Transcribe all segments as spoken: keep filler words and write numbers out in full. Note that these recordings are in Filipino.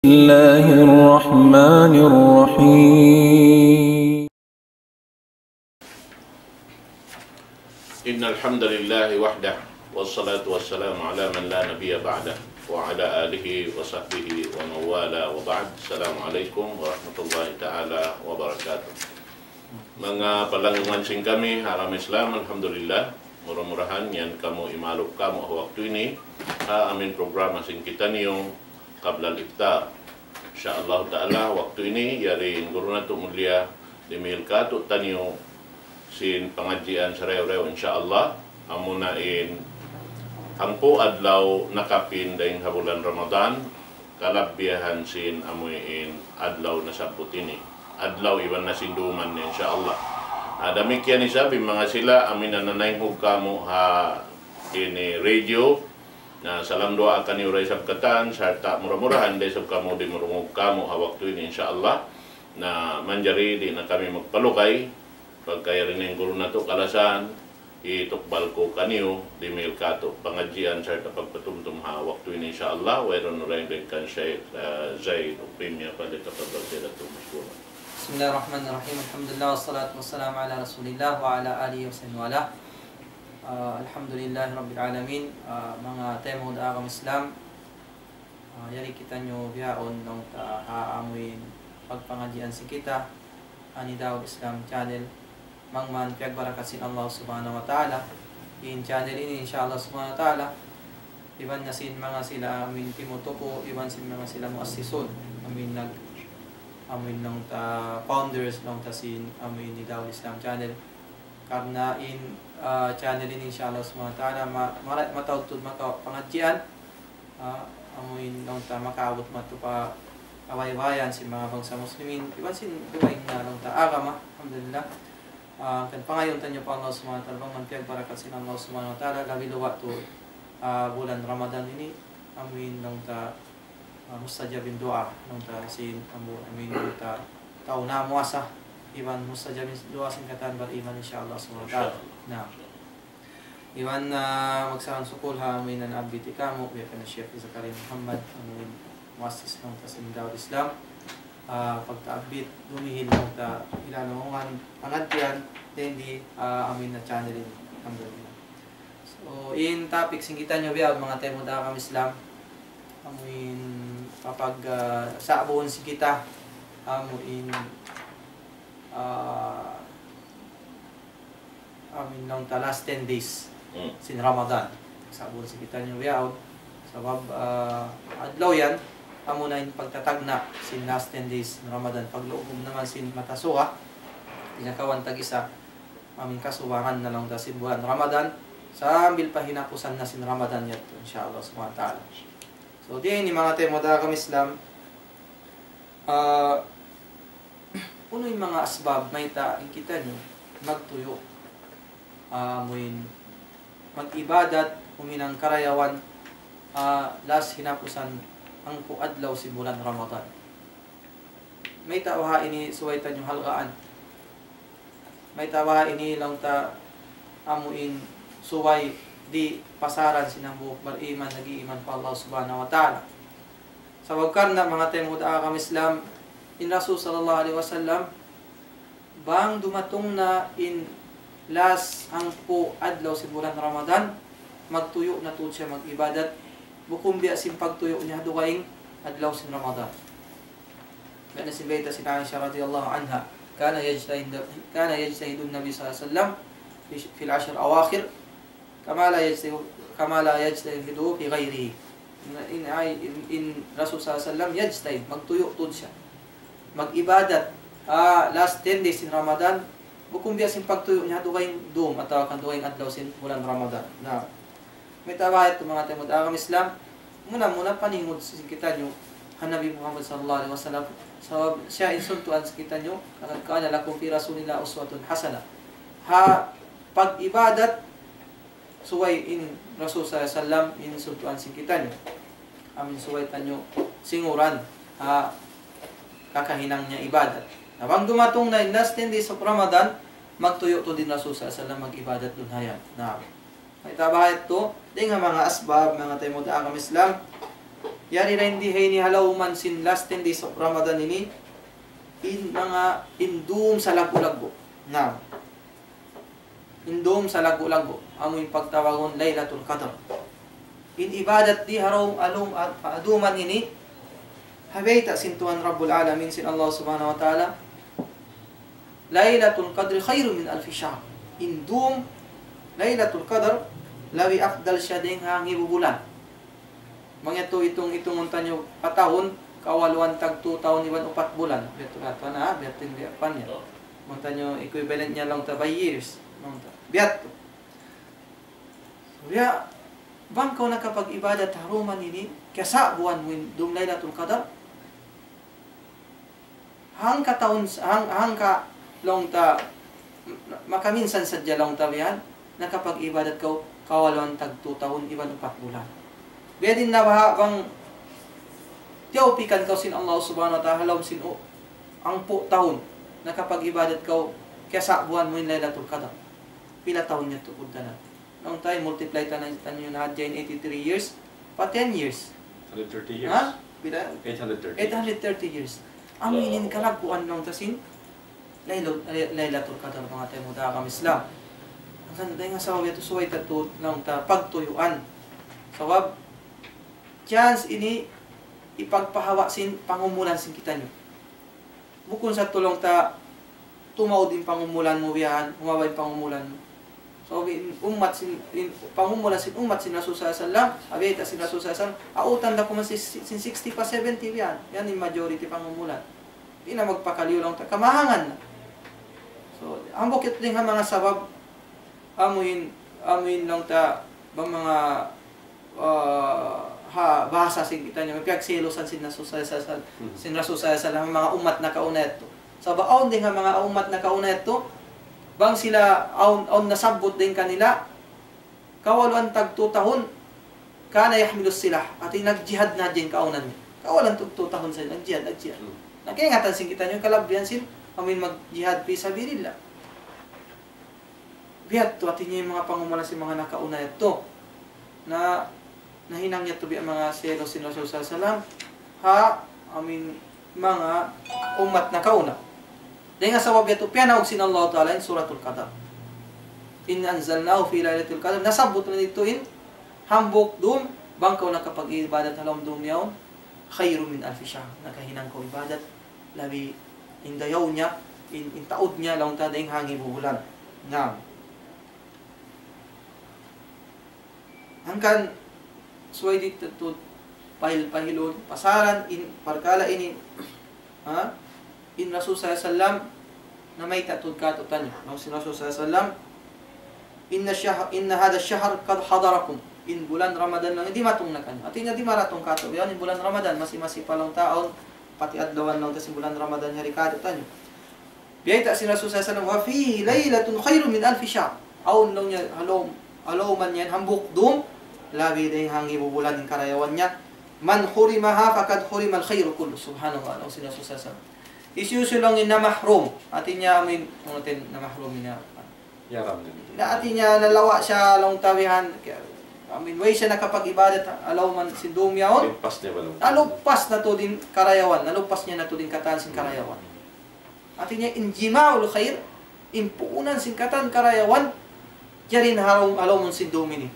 الله الرحمن الرحيم. إن الحمد لله وحده والصلاة والسلام على من لا نبي بعده وعلى آله وصحبه ومن والاه وبعد. Assalamualaikum warahmatullahi taala wabarakatuh. Mga palanggungan sing kami haram Islam, alhamdulillah, murah-murahan yan kamu imalop kamo waktu ini sa amin programa sing kita niyo qabla al-iftar. Insyaallah taala waktu ini yari guru nato mulia dimil kato tanyo sin pengajian sa rew-rew insyaallah amunain hangpo adlaw nakapin daing habulan Ramadan kalabbiyahan sin amuin adlaw na sabot ini adlaw iban na sinduman ni insyaallah. Adamik yan isabi mga sila amin na nanayhug kamo ha ini radio na salam doa akan iuray sabkatan sarta murah-murahan day sab kamo di murungog kamo ha waktu ini insyaallah na manjari di na kami magpalukay pagkaya rin yung guru na to kalasan itukbal ko kaniyo di mail kato pangajian sarta pagpatumtum ha waktu ini insyaallah wayron rin rin kan Sheikh uh, Zaid Upimya palit kapag sila tumusura. Bismillahirrahmanirrahim. Alhamdulillah wassalatu wassalamu ala rasulillah wa ala alihi wa sallam. Uh, Alhamdulillah Rabbil Alamin. uh, Mga temod akam Islam, uh, yari kita nyo biyaon nung ta haamuin pagpangajian si kita ani Dawud Islam channel mangman piagbarakat sin Allah subhanahu wa ta'ala in channel ini insyaallah subhanahu wa ta'ala iban na sin mga sila amin timutupo iban sin mga sila muassisun amin nag amin nung ta founders nung ta sin amin ni Dawud Islam channel karena in uh, channel ini insyaallah subhanahu wa ta'ala marat matawtod maka pangajian uh, amin nung ta makaabot matu pa away-wayan si mga bangsa muslimin iban sin duwain na nung ta agama alhamdulillah. Uh, kan pangayon tanyo pa Allah subhanahu wa ta'ala bang mantiag barakat sin Allah subhanahu wa ta'ala labi luwa to uh, bulan Ramadan ini amin nung ta uh, mustajabin doa nung ta sin amu amin nung ta tao na muasa iban mustajabin doa sin katan bar iman insyaallah subhanahu wa ta'ala na iban na uh, magsahan sukul ha amin na abiti kamo biya kana Sheikh Zakaria Muhammad amin muassis nung ta sin Dawud Islam. Uh, pagtaabit, dumihil ng ta ilanungan pangadyan din di uh, amin na channel ini. Alhamdulillah. So, in topic singgitan nyo biya mga temo da kami Islam amuin kapag uh, saabon si kita amuin uh, amin ng ta last ten days sin Ramadan saabon si kita nyo biya sabab uh, adlaw yan amo na yung pagtatagna sin last ten days ng Ramadan pagluob naman sin matasuha pinakawan tag-isa aming kasuwangan na lang da sin buwan Ramadan sambil pa hinapusan na sin Ramadan yat insyaallah subhanahu wa ta'ala. So di ni mga temo da kami Islam uh, uno yung mga asbab may ta kita nyo magtuyo amuin uh, mag-ibadat uminang karayawan uh, last hinapusan ang puadlaw si bulan Ramadan. May tawaha ini suwaytan yung halgaan. May tawaha ini lang ta amuin suway di pasaran sinang buhok bariman nag-iiman pa Allah subhanahu wa ta'ala. Sa wagkar na mga temod akam Islam in Rasul sallallahu alaihi wasallam bang dumatong na in last ang puadlaw si bulan Ramadan magtuyo na tuod siya mag-ibadat bukum biya sin pagtuyo niya duwaing adlaw sin Ramadan. Kana sin bayta sin Aisha radhiyallahu anha kana yajtahid kana yajtahidun nabi sallallahu alaihi wasallam fi fi al-ashr awakhir kama la yajtahid kama la yajtahidu fi ghayrihi. In ay in, in Rasul sallallahu alaihi wasallam yajtahid magtuyo tud siya mag-ibadat ah, last ten days sin Ramadan bukum biya sin pagtuyo niya duwaing dum ataw kan duwaing adlaw sin bulan Ramadan. Na may tabayat ng mga temod akam Islam muna-muna paningod sa kita nyo Nabi Muhammad sallallahu alaihi wasallam so siya insultuan sa kita nyo kana lakum fi rasulillah uswatun hasana ha pag-ibadat suway in Rasul sallallahu alaihi wasallam insultuan sa kita nyo amin suway tanyo singuran ha kakahinang niya ibadat nawang dumatong na in last ten days of Ramadan magtuyo to din Rasul sallallahu alaihi wasallam mag-ibadat dun hayan na may tabahat to, di nga mga asbab, mga tayo mo da Islam, Yari na hindi hay ni halawman sin last ten days of Ramadan ini in mga indum sa lago-lago. Now, indum sa lago-lago. Amoy pagtawagon Laylatul Qadr. In ibadat di haraw alum at aduman ini habita sin Tuhan Rabbul Alamin sin Allah Subhanahu wa Ta'ala. Laylatul Qadr khairun min alfi syahr. Indum Laylatul Qadr lawi afdal siya ding hangi bubulan. Mga ito itong itong unta nyo patahon, kawaluan tag two taon iwan upat bulan. Beto ato na, beto hindi apan niya. Unta nyo equivalent niya lang ta by years. Biat. Kaya, bang ko nakapag-ibadat haruman ini, kasa buwan mo yung Laylatul Qadr, hang ka taon, hang, hang ka long ta, makaminsan sadya lang ta biyan, nakapag-ibadat ko, kawaluan tag two taon iwan upat bulan. Biya din na ba bang tiyaupikan ka sin Allah Subhanahu wa Ta'ala halawm sin o ang po taon nakapag-ibadat ka kaya buwan mo yung Laylatul Qadr. Pila taon niya tukod na. Noong tayo, multiply ta na tanyo na hadya in eighty-three years, pa ten years. one hundred thirty years. Ha? Pila? eight hundred thirty. eight hundred thirty years. Aminin ka lang kuan nung tasin Laylatul Qadr mga tayo mo da kami Islam. Ang ganda nga sa wawit suway tato lang ta pagtuyuan. Sawab, chance ini ipagpahawa sin pangumulan sin kita nyo. Bukod sa tulong ta tumaw din pangumulan mo biyahan, humabay pangumulan mo. So in umat sin in, pangumulan sin umat sin Rasul sallallahu alaihi wasallam, abita sin Rasul sallallahu alaihi wasallam, autan da ko man sin sixty pa seventy biyan. Yan yung majority pangumulan. Di na magpakaliw lang ta kamahangan na. So ang bukit din nga mga sabab amuin amuin lang ta ba mga uh, ha bahasa sin kita niya magpagselosan sin Rasul sallallahu alaihi wasallam sin Rasul sallallahu alaihi wasallam mga umat na kauna ito. Sa baon din nga mga umat na kauna ito, bang sila aun aun nasabot din kanila kawalan tag two tahon kana yahmilus silah at nagjihad na din kaunan niya. Kawalan tag two tahon sila nagjihad nagjihad. Nakingatan sin kita niyo kalabyan sin amin magjihad fi sabilillah. Biat to atin niya yung mga pangumulan si mga nakauna ito na nahinang niya to bi ang mga selo sin Rasul sallallahu alaihi wasallam ha amin mga umat na kauna. Dahil nga sa wabya ito, piyanawag sin Allah Ta'ala in Suratul Qadr. In anzalnahu fi Laylatul Qadr. Nasabot na dito in hambok doon. Bangkaw na kapag ibadat halom doon yaon. Khairu min alfi shahr. Nakahinang ko ibadat. Labi in dayaw niya. In, in taod niya. Laong tadayang hangi bubulan. Nga. Hangkan suway dito ito. Pahil pahilon. Pasaran. In, parkala ini. Ha? In Rasul sallallahu alaihi wasallam na may tatud katutan niyo. Ang sin Rasul sallallahu alaihi wasallam inna shahr inna hada ash-shahr qad hadarakum. In bulan Ramadan lang hindi matong na kanyo. At hindi di maratong kato. Yan in bulan Ramadan masi-masi pa lang taon pati adlawan lang ta sin bulan Ramadan hari katutan niyo. Biyay ta sin Rasul sallallahu alaihi wasallam wa fihi laylatun khairun min alfi shahr. Aun lang niya halom alo man yan hambuk dum labi day hangi bubulan din karayawan niya. Man hurimaha faqad hurimal khairu kullu. Subhanallah. Ang sin Rasul sallallahu alaihi wasallam isusulong na mahrum. Atin niya amin, kung natin na mahrum niya. Yaram din. Na atin niya nalawa siya long tawihan. Amin, way siya nakapag-ibadat. Alaw man sindum yaon. Lupas niya ba lang? Nalupas na to din karayawan. Nalupas niya na to din katan sin karayawan. Atin niya injima'ul khair. Impuunan sin katan karayawan. Diyarin harong alaw man sindum ini.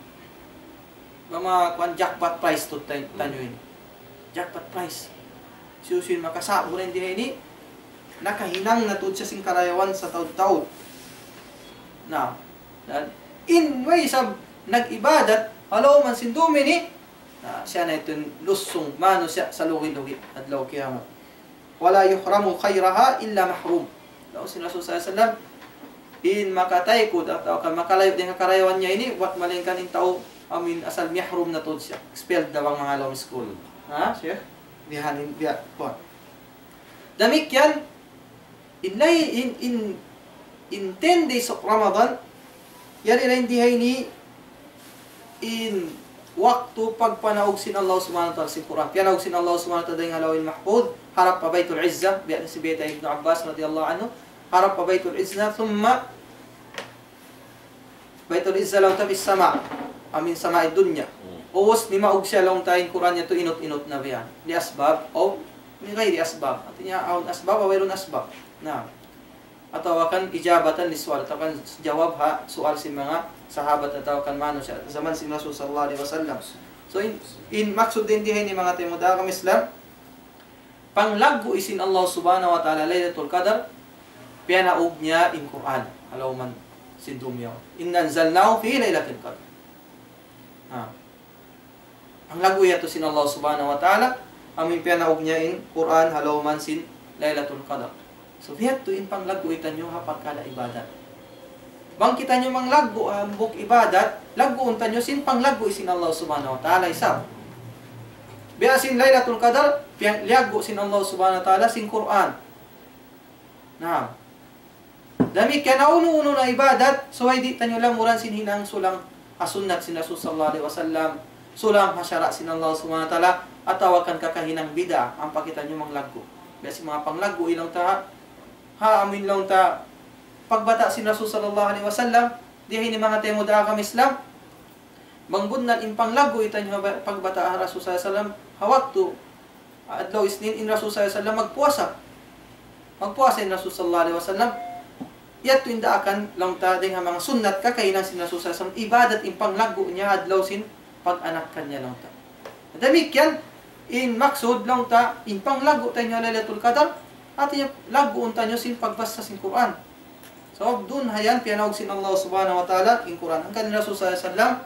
Mga kwan jackpot prize to tayo ini. Jackpot prize. Susun makasabo rin din ini nakahinang natud siya sing karayawan sa taud-taud na dan in way sa nag-ibadat halaw man sindumi ni na siya na itong lusong mano siya sa lugi-lugi adlaw kiyamat wala yuhramu khayraha illa mahrum daw si Rasul sallallahu alaihi wasallam in makatay ko atau makalayo din karayawan niya ini wat malingkan in tao amin asal mihrum na tud siya expelled daw ang mga law school ha siya dihanin dia po. Demikian in in in in ten days of Ramadan yari rin dihay ni in waktu pagpanaog sin Allah subhanahu wa ta'ala si Quran. Panaog sin Allah subhanahu wa ta'ala dahil halawin mahfud harap pa Baitul Izzah biya si Beta Ibn Abbas radiyallahu anhu harap pa Baitul Izzah thumma Baitul Izzah lang tabi sama amin sama dunya uos ni maug siya long tayo Quran niya to inot-inot na biyan. Di asbab o ni kay di asbab. At niya aun asbab o mayroon asbab. Na. Atau akan ijabatan li sual, atau akan jawab ha soal si mga sahabat atau akan mano siya zaman si Rasul sallallahu alaihi wasallam. So in, in maksud din dihay ni mga timuda kami Islam panglago isin Allah subhanahu wa ta'ala Lailatul Qadar piyanaog niya in Quran. Alaw man sindum yaw. Inna anzalnahu fi Lailatul Qadar. Ha. Ang lago yato sin Allah subhanahu wa ta'ala amin piyanaog niya in Quran halaw man sin Lailatul Qadar. So, bihat to in panglago itan nyo ha pagkala ibadat. Bang kita nyo mang lago ang buk ibadat, lago untan nyo sin panglago isin Allah subhanahu wa ta'ala isab. Biya sin Lailatul Qadar, liago sin Allah subhanahu wa ta'ala sin Quran. Nah. Dami kaya nauno-uno na ibadat, so ay di tanyo lang muran sin hinang sulang asunat sin Rasul sallallahu alaihi wasallam, sulang hasyara sin Allah subhanahu wa ta'ala, at tawakan kakahinang bida ang pakita nyo mang lago. Biya sin mga panglago ilang ta ha amin lang ta pagbata si Rasul sallallahu alaihi wasallam dihay ni mga temo da kami Islam manggudnan in panglago itan yung pagbata Rasul sallallahu alaihi wasallam hawaktu adlaw isnin in Rasul sallallahu alaihi wasallam magpuasa magpuasa in Rasul sallallahu alaihi wasallam yato inda akan lang ta ding mga sunnat kakainan si Rasul sallallahu alaihi wasallam ibadat in panglago niya adlaw sin pag-anak kanya lang ta damikyan in maksud lang ta in panglago tayo Lailatul Qadar at yung lago unta nyo sin pagbasa sin Quran. So, dun hayan, piyanawag sin Allah subhanahu wa ta'ala in Quran. Ang kanina Rasul sallallahu alaihi wasallam,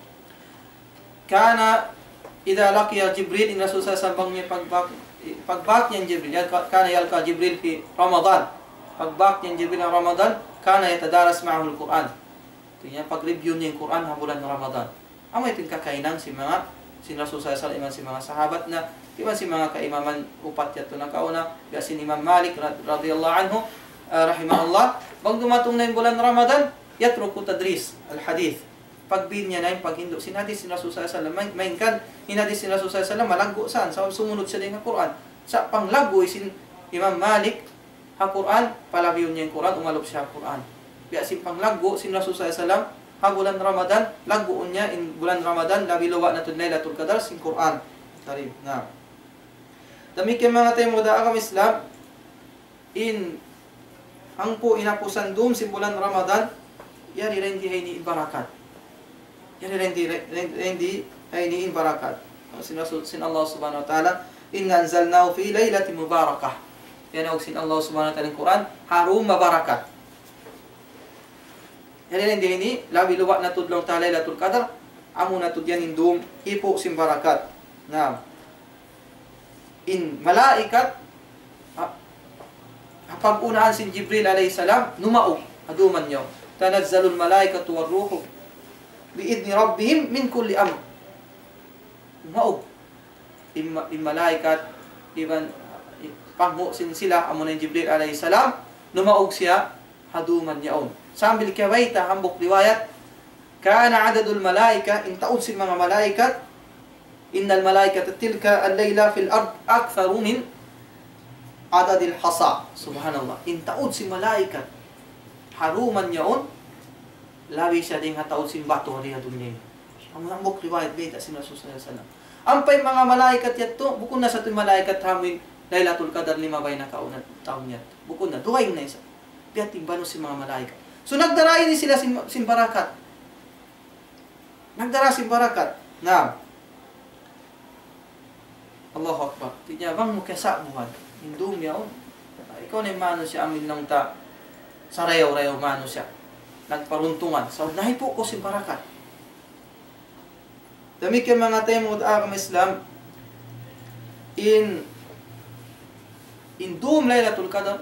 kana, idha laqiya Jibril, in Rasul sallallahu alaihi wasallam, may pagbak, pagbak niyan Jibril, kana yalka Jibril fi Ramadan. Pagbak niyan Jibril ng Ramadan, kana yatadaras ma'ahul Quran. Tingnan, pag-review niya yung Quran habulan ng Ramadan. Amo ito yung kakainan si mga, sin Rasul sallallahu alaihi wasallam, si mga sahabat na, iban si mga kaimaman upat yato na kauna, kaya si Imam Malik radhiyallahu anhu, uh, rahimahullah, bang dumatong na yung bulan Ramadan, yatruku tadris al-hadith. Pagbin niya na yung paghindo, sinadis si Rasul sallallahu alaihi wasallam, mainkan, hinadis si Rasul sallallahu alaihi wasallam, malanggo saan? Sa sumunod siya din ng Quran. Sa panglago, sin Imam Malik, ha Quran, palabiyon niya yung Quran, umalop siya Quran. Kaya si panglago, sin Rasul sallallahu alaihi wasallam, ha bulan Ramadan, lagoon niya in bulan Ramadan, labi luwa na ito Lailatul Qadar, sin Quran. Tarib, na. Damikin mga tayo muda akam Islam, in ang po inapusan dum si bulan Ramadan, yari rendi ay ni barakat. Yari rendi rendi ay ni barakat. Sin sin Allah subhanahu wa ta'ala, inna anzalnahu fi lailatin mubarakah. Yan ang sin Allah subhanahu wa ta'ala Quran, harum mabarakat. Yari rendi ini labi luwa na tudlong ta Lailatul Qadar, amo na tudyan indum hipo sin barakat. Na in malaikat pag-unahan si Jibril alayhi salam numaog aduman niyo tanazzalul malaikatu war-ruhu biidni rabbihim min kulli amr numaog in, in malaikat iban pangmo sin sila amo ni Jibril alayhi salam numaog siya haduman niyaon sambil kawaita hambok riwayat kana adadul malaika in taud sin mga malaikat innal malaikata tilka al-layla fil ard aktharu min adadil hasa. Subhanallah. In taud si malaikat haruman yaon labi siya ding hataud sin bato riya dunya. Ang nambok riwayat beta si Rasul sallallahu alaihi wasallam. Ampay mga malaikat yato bukod na sa tuy malaikat hamin Lailatul Qadar lima bay na kauna taon niya. Bukod na duhay na isa. Piating bano si mga malaikat. So nagdaray ni sila sin, sin barakat. Nagdara sin barakat. Na Allahu Akbar. Tinya bang mo kesa buhat. Hindum yaw. Ikaw na mano siya amin lang ta. Sarayaw-rayaw mano siya. Nagparuntungan. So nahipo ko si barakat. Dami kay mga temod akam Islam in in dum Lailatul Qadar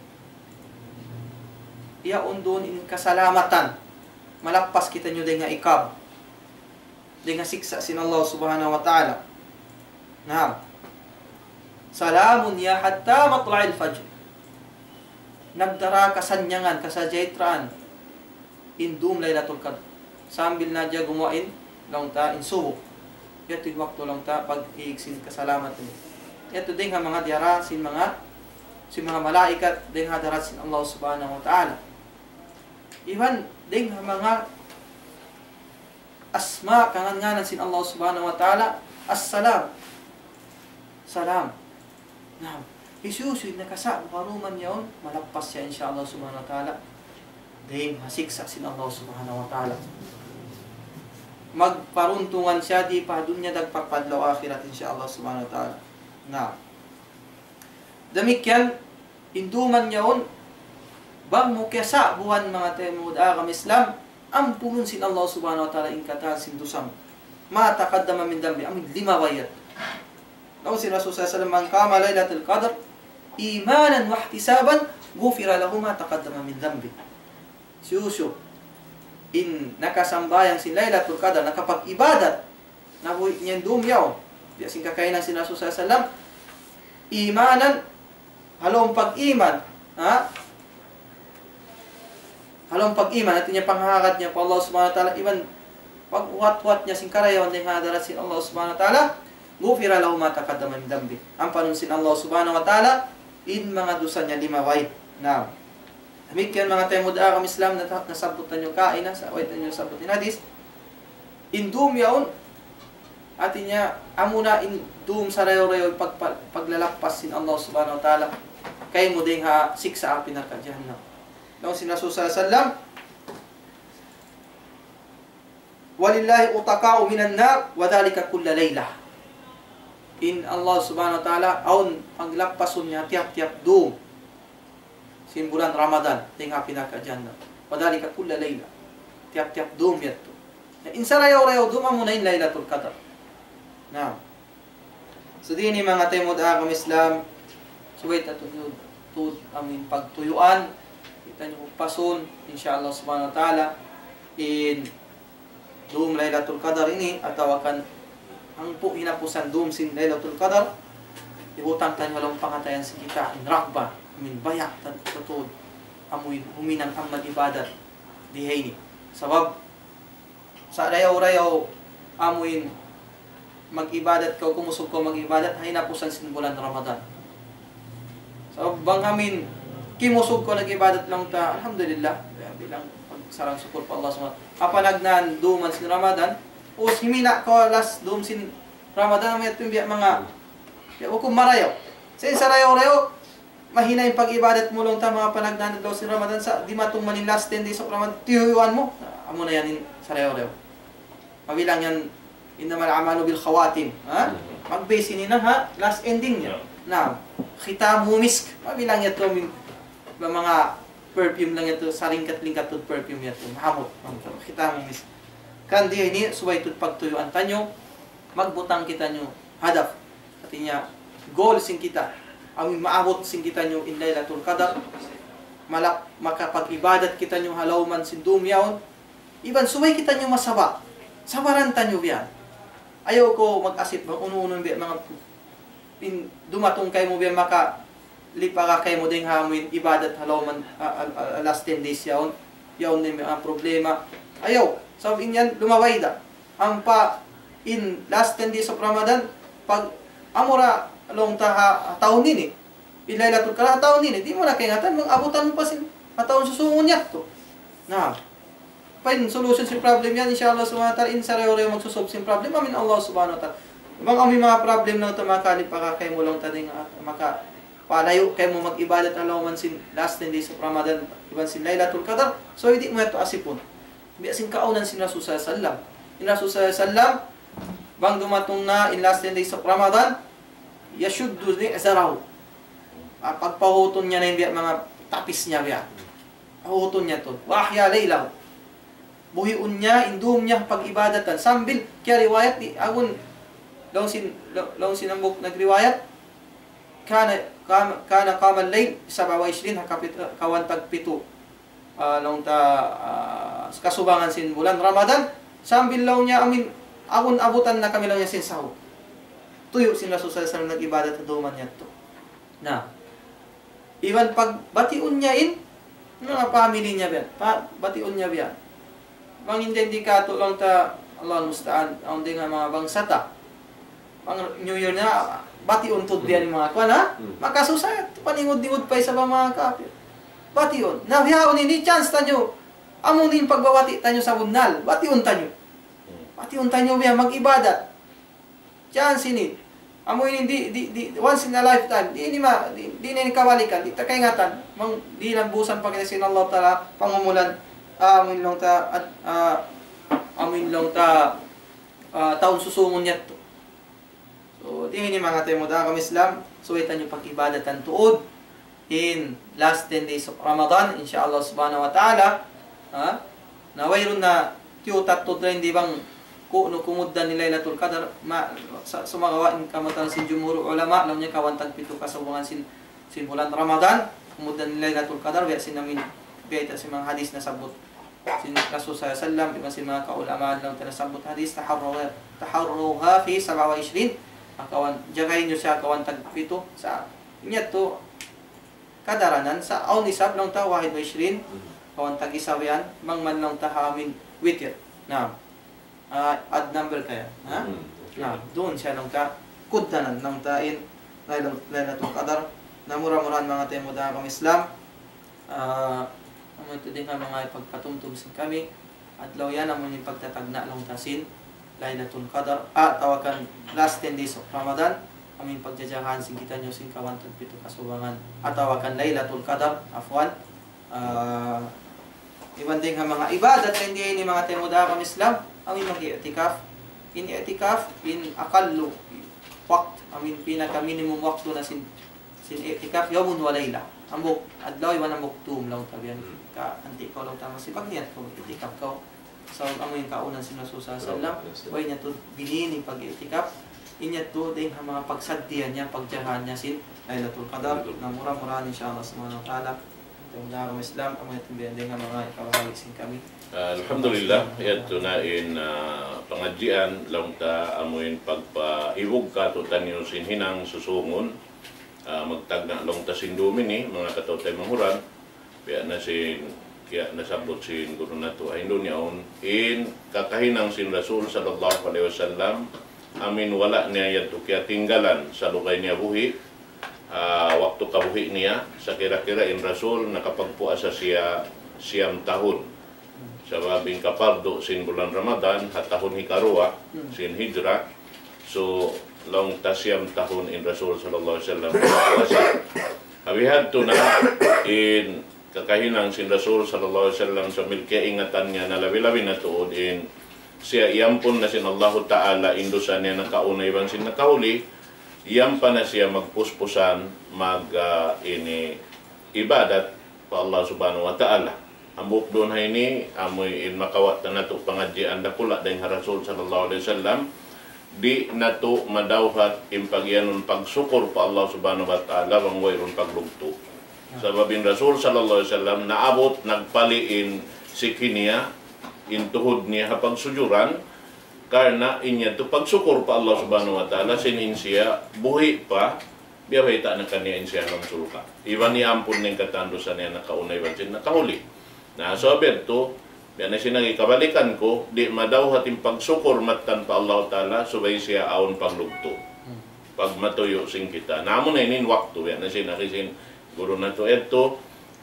iya undon in kasalamatan. Malakpas kita nyo din nga ikab. Din nga siksa sin Allah subhanahu wa ta'ala. Nah, salamun ya hatta matla'il fajr. Nagdara kasanyangan, kasajaytran indum Lailatul Qadr. Sambil na dya gumain lang ta in subo. Yato yung wakto lang ta pag-iigsin kasalamat ni. Yato din nga mga diyara sin mga si mga malaikat din nga darat sin Allah subhanahu wa ta'ala. Iwan din nga mga asma kangan-nganan sin Allah subhanahu wa ta'ala, as-salam. Salam. Nah, isusuy na kasa, karuman yaon, malagpas siya insyaAllah subhanahu wa ta'ala. Dahil masiksa sin Allah subhanahu wa ta'ala. Magparuntungan siya, di pa dunya dagpagpadlaw akhirat insyaAllah subhanahu wa ta'ala. Nah, damikyan, induman yaon, bang mo kesa buwan mga temud agam Islam, ang pulun sin Allah subhanahu wa ta'ala ingkatahan sin dusam. Matakaddama min dambi, amin lima wayat. Lalu si Rasul sallallahu alaihi wasallam, man kama laylatul qadr imanan wa ihtisaban ghufira lahu ma taqaddama min dhanbi. Susu in nakasambayang si Laylatul Qadr, nakapag-ibadat na niyan dumyaw. Di sing kakainan si Rasul sallallahu alaihi wasallam, imanan halong pag-iman, ha? Halong pag-iman at niya panghakat niya po Allah subhanahu wa ta'ala, iban pag-uwat-uwat niya sing karayawan din hadarat sin Allah subhanahu wa ta'ala, gufira lahu ma taqaddama min dambi. Ang panunsin Allah subhanahu wa ta'ala in mga dusa niya limaway. Now, demikian mga tayo mudakam Islam na nasabutan nyo kain na sa await nyo sabutin hadis. Indum yaon atin niya amuna indum sa rayo-rayo pag, pag, paglalakpas sin Allah subhanahu wa ta'ala kay mo ding ha siksa apin na kadyahan. Lawan si Rasul sallallahu alaihi wasallam, walillahi utaqa'u minan nar wa dhalika kulla laylah. In Allah subhanahu wa ta'ala aun paglakpason niya tiap-tiap doom sin bulan Ramadan tinga pinakadyahan. Wa dhalika kulla laylah. Tiap-tiap doom yato. In sarayaw-rayaw doom amo na in Laylatul Qadr. Now, so din ni mga tayo agam Islam, suwait at tud amin pagtuyuan, kita nyo pasun, insyaAllah subhanahu wa ta'ala, in doom Laylatul Qadr ini, atau akan ang po hinapusan doom sin Laylatul Qadr, ibutang tayo walang pangatayan sa kita, in rakba, amin bayak, tan tutod, amoy huminang ang mag-ibadat, dihay ni. Sabab, sa rayaw-rayaw, amoy mag-ibadat ka, kumusog ko mag-ibadat, ay napusan sin bulan Ramadan. So, bang amin, kimusog ko nag-ibadat lang ta, alhamdulillah, bilang pagsarang sukul pa Allah subhanahu wa ta'ala. Apanagnan, duman sin Ramadan, o himina ko last doom sin Ramadan, may ito yung mga, huwag kong marayaw. Sa isa rayaw-rayaw, mahina yung pag-ibadat mo lang ta, mga panagnan daw sin Ramadan, sa di matong manin last ten days of Ramadan, tiyuyuan mo, amo na yan sa rayaw-rayaw. Mabilang yan, innamal a'malu bil khawatim, ha? Mag-base ini na, ha? Last ending niya. Na, khitamu misk. Mabilang ito, mga perfume lang ito, saringkat-lingkat to perfume ito. Mahamot. Khitamu misk. Kandi ini, suway ito pagtuyuan tanyo, magbutang kita nyo, hadaf. At niya, goal sing kita. Ang maabot sing kita nyo in Laylatul Qadr. Malak, makapag-ibadat kita nyo halawman sin dumyaon. Iban, suway kita nyo masaba. Sabaran tanyo biyan. Ayaw ko mag-asip, mag-uno-uno biyan, mga in, dumatong kayo mo biyan, maka lipa ka kayo mo ding hamuin, ibadat halaw man, uh, uh, last ten days yaon, yaon din mga problema. Ayaw, sabi niyan, lumaway da. Ang pa, in last ten days of Ramadan, pag amura, along ta, taon din eh, Laylatul Qadr taon din eh, di mo na kayangatan, mag-abutan mo pa sin, mataon susungon niya to. Na, pain solution si problem yan, insyaAllah subhanahu wa ta'ala, in sarayo-rayo magsusolve si problem, amin Allah subhanahu wa ta'ala. Ibang kami mga problem na ito, makalip pa kayo mo lang tating, uh, maka, palayo kayo mo mag-ibadat na lawan sin last ten days of Ramadan, iban sin Laylatul Qadr, so hindi mo ito asipon. Hindi asing kaunan sin Rasul sallallahu alaihi wasallam. In Rasul sallallahu alaihi wasallam, bang dumatong na in last ten days of Ramadan, yashuddu ni azaraw. Pagpahuton niya na yung mga tapis niya biya. Pahuton niya to. Wahya laylaw. Buhiun niya, indum niya pag-ibadatan. Sambil, kaya riwayat, di, agun, laong sin, laong sinambok nagriwayat, kana, kana kaman layl, sabawa isrin, hakapit, kawan tagpito. Uh, laong ta, uh, kasubangan sin bulan Ramadan, sambil laong niya, amin, agun abutan na kami lang niya sin saho. Tuyo sin Rasul sallallahu alaihi wasallam nag-ibadat na duman niya to. Na, iwan pag batiun niya in, mga family niya biyan, pa, batiun niya biyan. Bang hindi ka lang ta, Allah musta'an, ang di nga mga bangsata. Pang New Year na, bati untod biyan yung mga kwan, ha? Makasusayat, paningod-ningod pa sa mga kapit. Bati un. Nabihaon ini, chance tanyo. Among din pagbawati tanyo sa bunal, bati un tanyo. pati untay nyo biya mag-ibadat. Diyan sini. Amo ini di, di, di once in a lifetime. Di ini ma di, di ini kawalikan, di ta kaingatan. Mang di lang busan pa kita sin Allah Taala pangumulan amin long ta at uh, amin long ta uh, taon susungon niya to. So di ini mga tayo da kami Islam, suwitan yung pag-ibadatan tuod in last ten days of Ramadan insyaallah subhanahu wa ta'ala. Ha? Nawayron na tiutat to train di bang ko no kumuddan ni Lailatul Qadar ma sa sumagawain kamatan sin jumhur ulama law nya kawantag pito ka sa bulan sin sin bulan Ramadan kumuddan ni Lailatul Qadar biya sin namin biya si mga hadis na sabot sin Rasul sallallahu alaihi wasallam iban sin mga kaulama lang tanasabot hadis taharruha taharruha fi sab'a wa ishrin akawan jagayin nyo siya kawantag pito sa inya to kadaranan sa aw nisab lang ta wahid wa ishrin kawantag isaw yan mangman lang ta hamin witir na uh, odd number kaya ha Mm, okay. na doon siya nang ka kudtanan nang tain Lailatul Qadar na mura-murahan mga tayo muda kang Islam uh, ang ito din nga mga ipagpatumtum sin kami adlaw yan ang mga pagtatagna lang tasin Lailatul Qadar at tawakan last ten days of Ramadan aming pagjajahan sin kita nyo sin kawantag pito kasubangan at tawakan Lailatul Qadar afwan uh, iban din nga mga ibadat na hindi ni mga tayo muda kang Islam ang mag-i'tikaf in i'tikaf in akallu waqt amin pinaka minimum waktu na sin sin i'tikaf yawmun wa layla ambok adlaw iwan ambok tum law tabian ka anti ko law tama si pagniat ko i'tikaf ko so amoy kaunan sin Rasul sallallahu alaihi wasallam way niya to binini pag-i'tikaf inya to din ang mga pagsaddian niya pagjahan niya sin Lailatul Qadar na mura-mura insyaallah subhanahu wa taala tunggu Islam amoy timbiyan din ang mga ikawalisin kami. Alhamdulillah, ito na in uh, pangadjian lang ta amoin pagpahiwog ka to tanyo sinhinang susungon uh, magtagna lang ta sindumi ni mga katotay manguran kaya na sin kaya nasabot sin guru nato ay Indonyaon in kakahinang sin Rasul sallallahu alaihi wasallam amin wala niya yato kaya tinggalan sa lugay niya buhi uh, waktu kabuhi niya sa kira-kira in Rasul nakapagpuasa siya siyam tahun sa babing kapardo sin bulan Ramadan hat tahun hikarua sin hijrah so long tasyam tahun in Rasul sallallahu alaihi wasallam puasa habihad to na in kakahinang sin Rasul sallallahu alaihi wasallam sa milkya ingatan niya na labi-labi na tuod in siya iyampon na sin Allah Ta'ala indusan niya nakaunay bang sin nakahuli iyampa na siya magpuspusan mag uh, ini ibadat pa Allah subhanahu wa ta'ala ambok doon hay ni amoy in makawat na nato pangadjian dakula dayng Rasul sallallahu alaihi wasallam di nato madawhat impagyanon pagsukor pa Allah subhanahu wa ta'ala wang wayron paglugto sababin Rasul sallallahu alaihi wasallam naabot nagpaliin si kiniya intuhod niya hapag sujuran karena inya to pagsukor pa Allah subhanahu wa ta'ala sinin siya buhi pa biyabay ta na kaniya in siya ng sulka iwan niya ampun ng katandusan niya nakaunay bansin nakahuli na sabi to, yan na sinagi kabalikan ko, di madawhat yung pagsukor matan pa Allah Ta'ala, subay siya aon paglugto. Pag matuyo sing kita. Namo na inin waktu, yan na sinagi sin guru na to. Ito,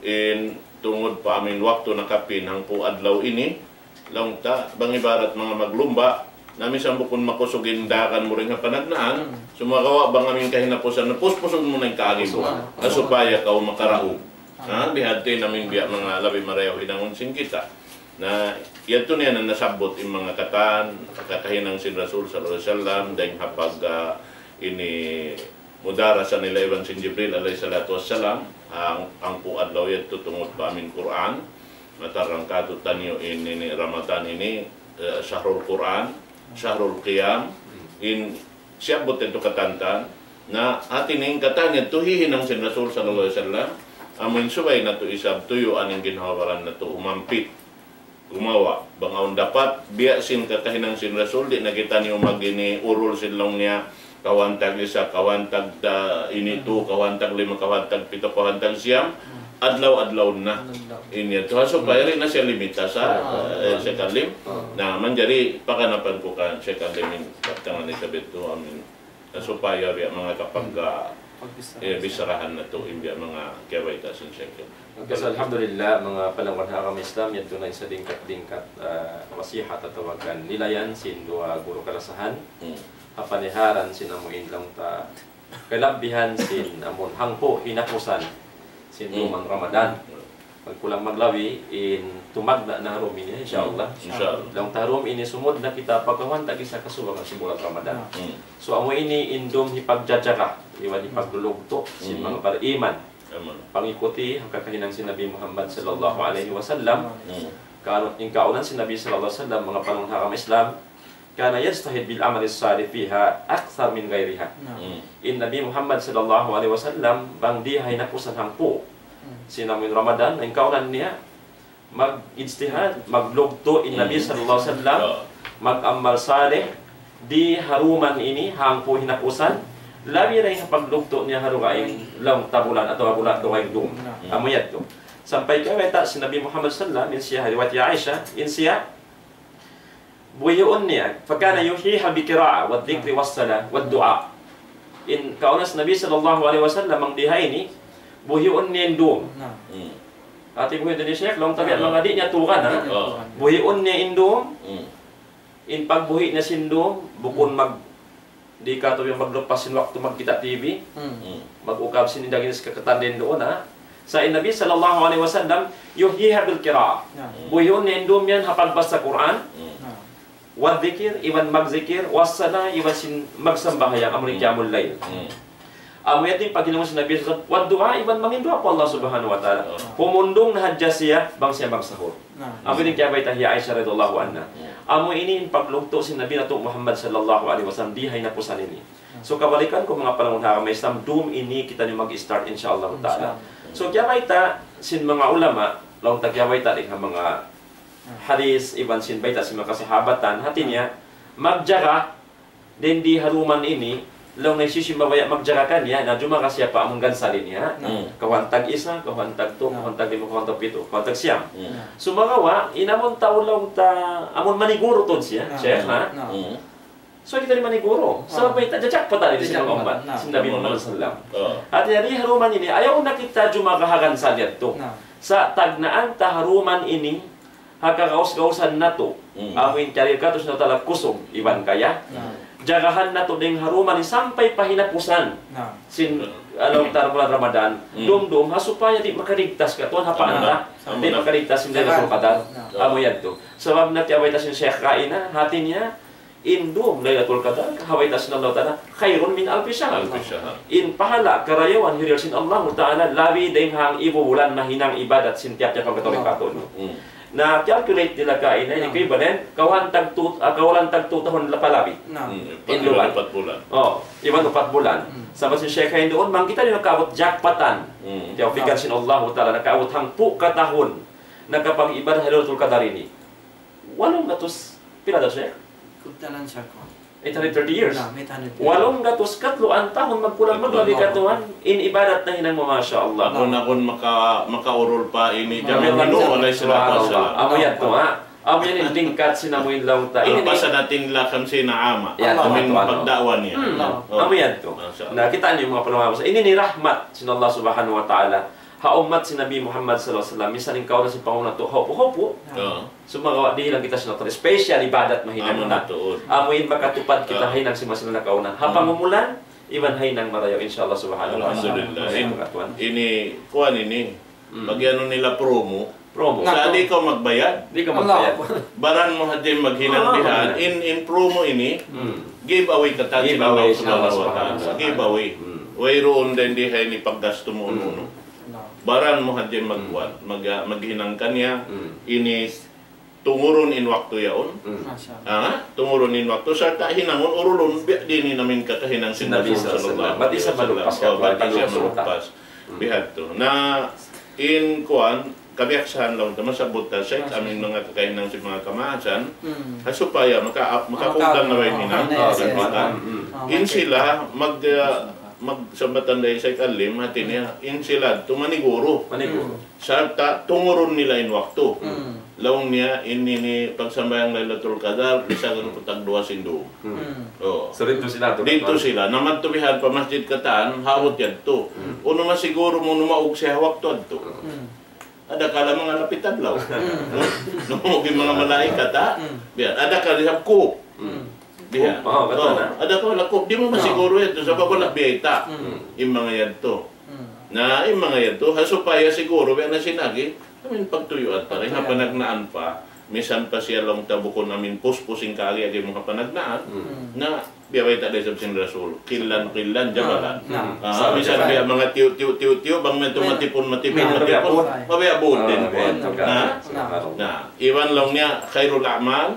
in tungod pa amin waktu nakapin hang po adlaw ini, lang ta, bang ibarat mga maglumba, namin sa bukon makusugin dakan mo rin nga panagnaan, sumagawa bang amin kahinapusan, napuspusun mo na yung kaagi mo, asupaya ka o makaraog. Ha, bihati namin biya mga labi marayaw hinangon sin kita na yato niya na nasabot yung mga katan kakahinang sin Rasul sallallahu alaihi wasallam dahil hapag uh, ini mudara sa nila iban sin Jibril alaihi salatu wassalam ang ang puad law yato tungod pa amin Quran matarang kato tanyo in ini Ramadan ini uh, Syahrul Quran Syahrul Qiyam in siyabot ito katantan na atin yung katanya tuhihinang sin Rasul sallallahu alaihi wasallam amin subay na to isab tuyo aning ginhawaran na to umampit gumawa bangaon dapat biya sin kakahinang sin Rasul di nakita niyo magini urol silong niya kawantag isa kawantag da inito kawantag lima kawantag pito kawantag siyam adlaw-adlaw na inya to so bayari na siya limita sa uh, sa kalim na manjari pakanapan ko kan sa kalimin katangan ni sabit to amin supaya biya mga kapag uh, Pagbisara. eh, bisarahan na to imbya mga kaway ta sin syekh. Kasi alhamdulillah, mga palangwan haram Islam, yan tunay sa dingkat-dingkat uh, wasihat at tawagan. Nilayan sin dua guru karasahan, Mm. kapaniharan sin amuin lang ta, kalabihan sin amun hangpo hinakusan sin duman Ramadan. Magkulang maglawi in tumagna na harum ini insyaallah. Insyaallah. Lang tarum ini sumod na kita pagkawan tagi sa kasuwang sa bulan Ramadan. Mm. So amo ini indom hipagjajaka, iwan hipaglulugto sin mga bariman. Aman. Pangikuti ang kakahinang si Nabi Muhammad sallallahu alaihi wasallam. Mm. Karon in kaunan si Nabi sallallahu alaihi wasallam mga panunghakam Islam kana yastahid bil amali salih fiha akthar min ghairiha. Mm. In Nabi Muhammad sallallahu alaihi wasallam bang dihay na pusan hangpo sinamin Ramadan ang kaunan niya mag-ijtihad, maglugto in Nabi sallallahu alaihi wasallam, mag-amal saleh di haruman ini hangpo hinakusan labi rin sa paglugto niya harugaing lang tabulan atau bulan doay dum amoyad to sampai kaweta si Nabi Muhammad sallallahu alaihi wasallam in siya riwayat ya Aisyah in siya buyoon niya fakana yuhiha bi qira'ah wa dhikri was salah wa du'a in kaunas Nabi sallallahu alaihi wasallam ang dihay ni buhiun niya indum. Mm. Ati buhiun din siya, long tabi at mga di niya tukan ha. Oh. Buhiun niya indum, Mm. in pagbuhi niya sindum, bukon mag di ka to yung maglupas sin waktu magkita T V, Mm. mag-ukab sin indagin sa kakatan din doon ha. Sa Nabi sallallahu alaihi wasallam, yuhiha bil qira'ah. Buhiun niya indum yan hapagbas sa Quran, wa dhikr, iwan magzikir, wasala, iwan sin magsambahayang amunin qiyamul layl. Mm. Amo yatin pag ginawa si Nabi sallallahu alaihi wasallam, wa du'a iban mangindua po Allah subhanahu wa ta'ala. Pumundong na hadya siya, bang siya magsahur. Amo din kaya baita hiya Aisyah radhiyallahu anha. Amo ini paglugto si Nabi nato Muhammad sallallahu alaihi wasallam dihay na pusan ini. So kabalikan ko mga panahon ha may Islam doom ini kita ni mag-start insyaallah ta'ala. So kaya baita sin mga ulama, law ta kaya baita ning mga hadis iban sin baita sin mga kasahabatan hati niya magjaga din di haruman ini law na sisimbabaya magjarakan niya na juma kasya pa among gansalin niya Mm. kawantag isa kawantag to kawantag lima kawantag pito kawantag siyam Mm. sumagawa inamon taulong ta amon maniguro tod siya Sheikh ha Mm. so kita ni maniguro sa may tadjak pa tali sa mga umat si Nabi Muhammad sallallahu alaihi Oh. wasallam at yari haruman ini ayaw na kita juma kahagan sa to sa tagnaan taharuman ini hakakaus-kausan nato Mm. amin karir katos na tala kusog iban kaya jagahan na to ding haruman sampai pahinapusan sin along tar bulan Ramadan Mm. dum-dum ha supaya di makaligtas ka tuan hapaan na Tama. di makaligtas sin Lailatul Qadar amo yan to sabab na tiaway ta sin Sheikh Kaina hati niya indum Lailatul Qadar kahaway ta sin Allah Ta'ala khairun min alfi syahr Al-Fisyaha. in pahala karayawan hiril sin Allah Ta'ala labi ding hang ibu bulan mahinang ibadat sin tiap-tiap pagkatolik katon Mm. na calculate nila kain ay equivalent kawan tag tu uh, kawalan tag tu tahun lapalabi. Mm. Inluan. Empat bulan. Oh, iban upat bulan. Sama si Sheikh kain doon mang kita ni nakaabot jackpatan. Mm. Tiyaw fikan sin Allah Ta'ala nakaabot hangpu ka tahun nakapag-ibadah Lailatul Qadar ini. Walong gatos pila daw Sheikh? Kutalan siya ko. eight hundred thirty years. Na, may tanod. Walong gatos katluan tahun magkulang maglabi katuan in ibadat na hinang mo masya-Allah. Ako na kung maka, makaurol pa ini Kami kami ano wala sila pa sa Amo yan to ha. Amo yan yung lingkat sinamuin lang ta. Ano pa sa dating lakam si Naama? Yan, Kaming tuwa, tuwa. pagdawan niya. Hmm. Oh. Amo yan to. Masya Allah. Nakita niyo mga panawag sa ini ni rahmat sin Allah subhanahu wa ta'ala. Haumat si Nabi Muhammad sallallahu alaihi wasallam misan ikaw na si panguna to hopo-hopo. Oo. Sumagawa di lang kita sinotol. Special ibadat mahinang Amo na. na tuod. Amoin makatupad kita Ah. hinang si masin na kauna. Hapang umulan, iban hinang marayaw insyaallah subhanahu wa ta'ala. Alhamdulillah. Ay, mga tuwan. Ini, kuhan ini. Mm. Bagyan nila promo. Promo. Sa di ko magbayad. Di ka magbayad. Baran mo hadin maghinang Ah, dihan. ah. In in promo ini, Mm. giveaway ka tayo Giveaway sila sila, subhanahu wa subhanahu wa ta'ala. ta'ala. Giveaway. Mm. Wayroon din dihay ni paggasto mo Mm. uno. Baran mo hadin magkuhan. Mag, maghinang kanya. Mm. Ini tunguron in waktu yaon. Mm. Masya Ah, Allah. tumuron in waktu sa kahinangon urulon biya din namin kakahinang Si Nabi sinabing sallallahu alaihi wasallam. Ba't isa malugpas ka? Oh, ba't Ba't isa malugpas? malugpas? Bihad to. Na in kuan kabiaksahan lang naman sa buta sa amin mga kakahinang si mga kamahasan Hmm. hasupaya maka makakundang na rin Ah, hinang yes, yes. kagamitan. Mm. Ah, In okay. sila mag uh, magsambatan dahil sa ikalim, hati niya, insilad, tumaniguro. Maniguro. Sa ta, tunguron nila in waktu. Mm. Laong niya, ini ni pagsambayang Lailatul Qadar, bisa ganun putag dua sindo. Hmm. Oh. So dito sila to. Dito sila, naman tumihan pa masjid kataan, hawot yan to. Uno masiguro mo numaog siya hawak to adto. Mm. Ada kala mga lapitad law. Numugi mga malaikat ha. Biyan, ada kala sa ko. Mm. Biyan. Oh, betul Oh, na. ada kala ko, di mo masiguro ito sa pagwala biyeta. Mm. Yung mga yan to. Mm. Na yung mga yan to, hasupaya siguro, biyan na sinagi, namin pagtuyuan pa rin, Pagtuyuan. panagnaan pa. Misan pa siya lang tabukon namin puspusing kagi agi mga panagnaan Mm. na biyaway ta sa sin Rasul kilan kilan jabalan Ah, ah misan Sabay. biya mga tiyo tiyo tiyo tiyo bang medyo matipon matipon May matipon nabiyabon. mabiyabon din Ah, po ayan, na- pagka- na iwan lang niya khairul a'mal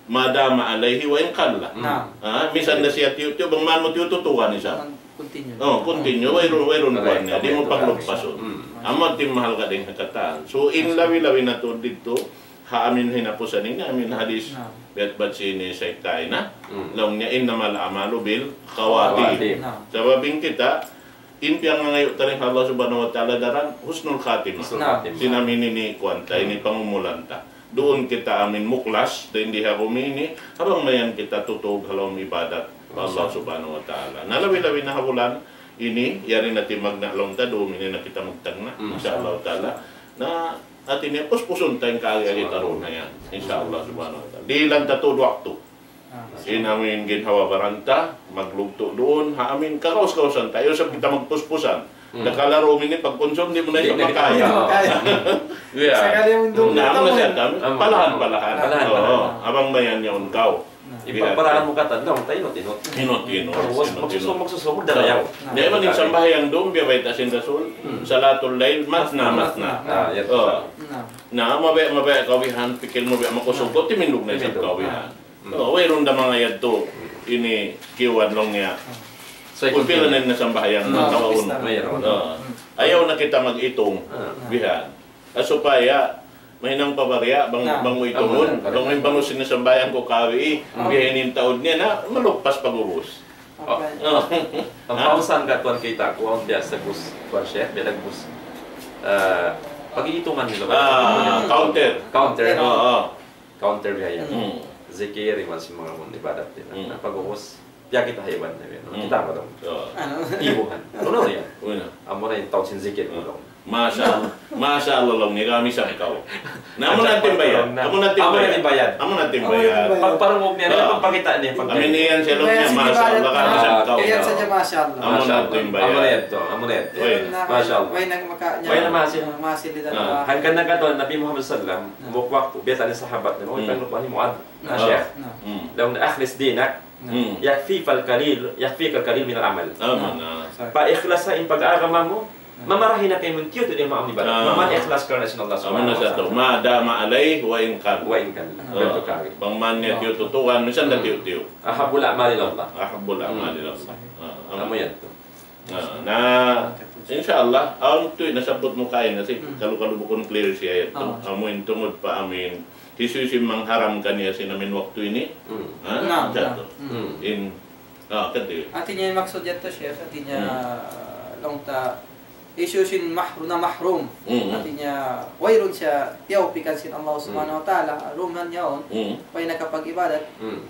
madama alayhi wa in qalla Na. ah misan na siya tiyo tiyo bang man mo tiyo tutukan isa Continue. oh continue wayron wayron Correct. kuan niya di mo paglugpason Mm. amat tin mahal ka din hakataan so in lawi-lawi na to dito haamin hinapusan ni amin hadis Na. bet bat sini sektai na Mm. long niya innamal amalu bil khawati Khawati. Na. sababing kita impiang ngayon taring Allah subhanahu wa ta'ala daran husnul khatimah Husnul Na. khatimah. sinamin ni kwanta ini pangumulanta doon kita amin muklas dan hindi harumini habang mayan kita tutog halong ibadat pa Allah subhanahu wa ta'ala nalawi-lawi na habulan ini yari natin magnalong ta doon ini na kita magtagna Mm. insyaallah ta'ala na atin niya puspusun tayong kaya kita ron na yan insyaallah subhanahu wa ta'ala di lang tatod waktu Na. inamin ginhawa baranta maglugto doon haamin kakaus-kausan tayo sa kita magpuspusan Mm. nakalaro mini pagkonsum di mo na Di- isa di- makaya di- Kaya. yeah. Sakali yung dulo. Na mo siya kami, Amo. palahan-palahan. Palahan, Oo, palahan. abang mayan niya unkaw. Ipaparaan mo katan daw tayo tinot. Tinot-tinot. Terus magsusumog susumog dalayaw. Di ba ning sambahayang doon, biya baita sin Rasul, Salatul Lail, matna, matna. Ah, yan. Oo. Na. Na, mabaya, mabaya kawihan, pikil mo biya makusugod, timindog na isang Timindog. kawihan. Oo, wayron da mga yadto, ini kiwan long niya. So Pupila na yung nasambahayang Ah, mga tawaon. pista. Mayroon. Oo. Ayaw na kita mag-itong, Ah. bihan. Asupaya, mahinang pabarya, bang, Na. bang mo itungon. Amo na. Kung may bangus sinasambayan ko kawi, bihainin taod niya na, malugpas pagurus. Okay. Oh. Ang pausan ka tuan kita ko ang biasa gus kuan chef biasa gus. Eh pag-iitungan nila ba? Ah, counter. Counter. Oo. oo. Counter biya yan. Mm. Zikir man si mga mga ibadat din. Mm. Na pag-uus biya kita hewan na yun. Mm. Kita ba daw? Oo. Ano? Ibuhan. Ano yan? Una. Amo na yung tawag sin zikir mo daw. Masya Masya Allah lang ni kami sa ikaw. Na amo natin bayan. Amo natin Amo natin bayan. bayan. Amo natin Amo natin bayan. bayan. Pagparungog niya, Ah. pagpakita niya. Pag Kami niyan siya lang Kaya niya. sige, Masya bayan. Allah kami sa Ah, ikaw. Kaya sa dyan, masyaallah. Amo natin bayan. Amo na ito. Amo na ito. Oy. Masyaallah. Way nang maka niya. Way na masil. Masil din Ah. Hanggang na kato, Nabi Muhammad sallam, mukwak po, biya tani sahabat na, Mm. oy, panukuan ni Muad, na Ah. Sheikh, Na. Mm. daw na akhlis dinak, Mm. yakfi fal kalil, yakfi kal kalil min al amal. Amo na. Sorry. Pa-ikhlas sa in pag-aarama mo, mamarahin na kayo muntiyo to din mga Ah. ibadat. Maman ikhlas ka na sin Allah Amo na subhanahu sa wa to. ta'ala. Madama alay wa in kan. Huwain ka na. Ganto kari. Bang man niya tiyo tutukan, minsan na tiyo tiyo. Ahabul a'mali Allah. Ahabul amal nila. Amo yan to. Ah, na insyaallah aon to nasabot mo kain na si kalu-kalu bukon clear siya ito. Oh. Amoy tungod pa amin. Hisusim mangharam kaniya sinamin waktu ini. Mm. Ha? Na. Jato. Na. Mm. In ah kadi. Ati niya yung maksud dito, chef. Ati niya long ta isyusin mahrum na mahrum. Mm. Ati niya wayrun siya tiyaw pikan sin Allah subhanahu wa ta'ala. Ruman niya on. Mm. Pay nakapag-ibadat. Mm.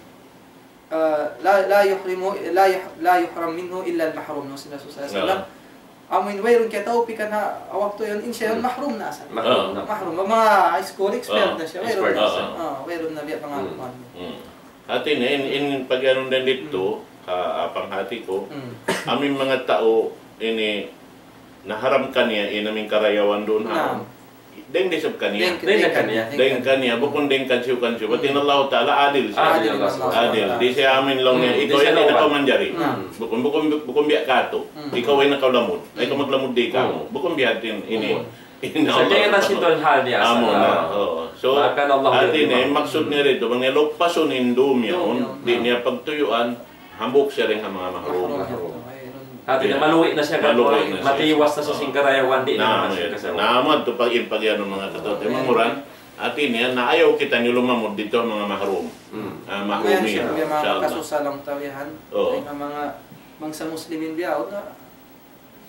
ah, la la yuhrimu la yuh- la yuhram minhu illa al-mahrum no sina sallallahu alaihi wasallam. Amin wayrun kaya tao pikan na awak to yun insya yun mahrum na asa. Mahrum na. Mahrum mga high school expert Ah, na siya. expert Wayrun na na siya. siya. Ah, wayrun na biya Mm. pangakuan. Mm. Atin in in pagyanon din dito ka apang hati ko. Mm. Aming mga tao ini naharam kaniya inaming karayawan doon ha. Na. Deng desab kaniya. Deng na kaniya. Deng kaniya bukon deng kansiyo kansiyo. Pati Allah Taala adil siya. Adil Allah subhanahu Adil. Di siya amin lang niya. Mm. Ikaw Di siya ay lawan. nakamanjari. Mm. Bukon bukon bukon biya kato. Mm. Ikaw ay nakalamod. Ay ka maglamod di ka. Mm. Bukon biyatin ini. ini So, kaya na sinto ang hal niya. Amo sa- na. Oo. So, Maka Allah atin din, eh, Imam. maksud niya rito, mga lukpason indum yun, Indum, di yun. niya pagtuyuan, hambok siya rin ang mga mahrum. Mahrum. Mahrum. Wayrun. Ati na maluwi na siya Maluwi kato, na siya. matiwas na sa singkarayawan, di na Na, naman siya kasawa. naamad to pag impagyan ng mga katote. Manguran, atin yan, na ayaw kita niyo lumamod dito ang mga mahrum. Mm. Ah, Kaya mahrumi. siya, kaya mga inshallah. kasusalang tawihan, Oo. ay nga mga mga sa muslimin biyaw na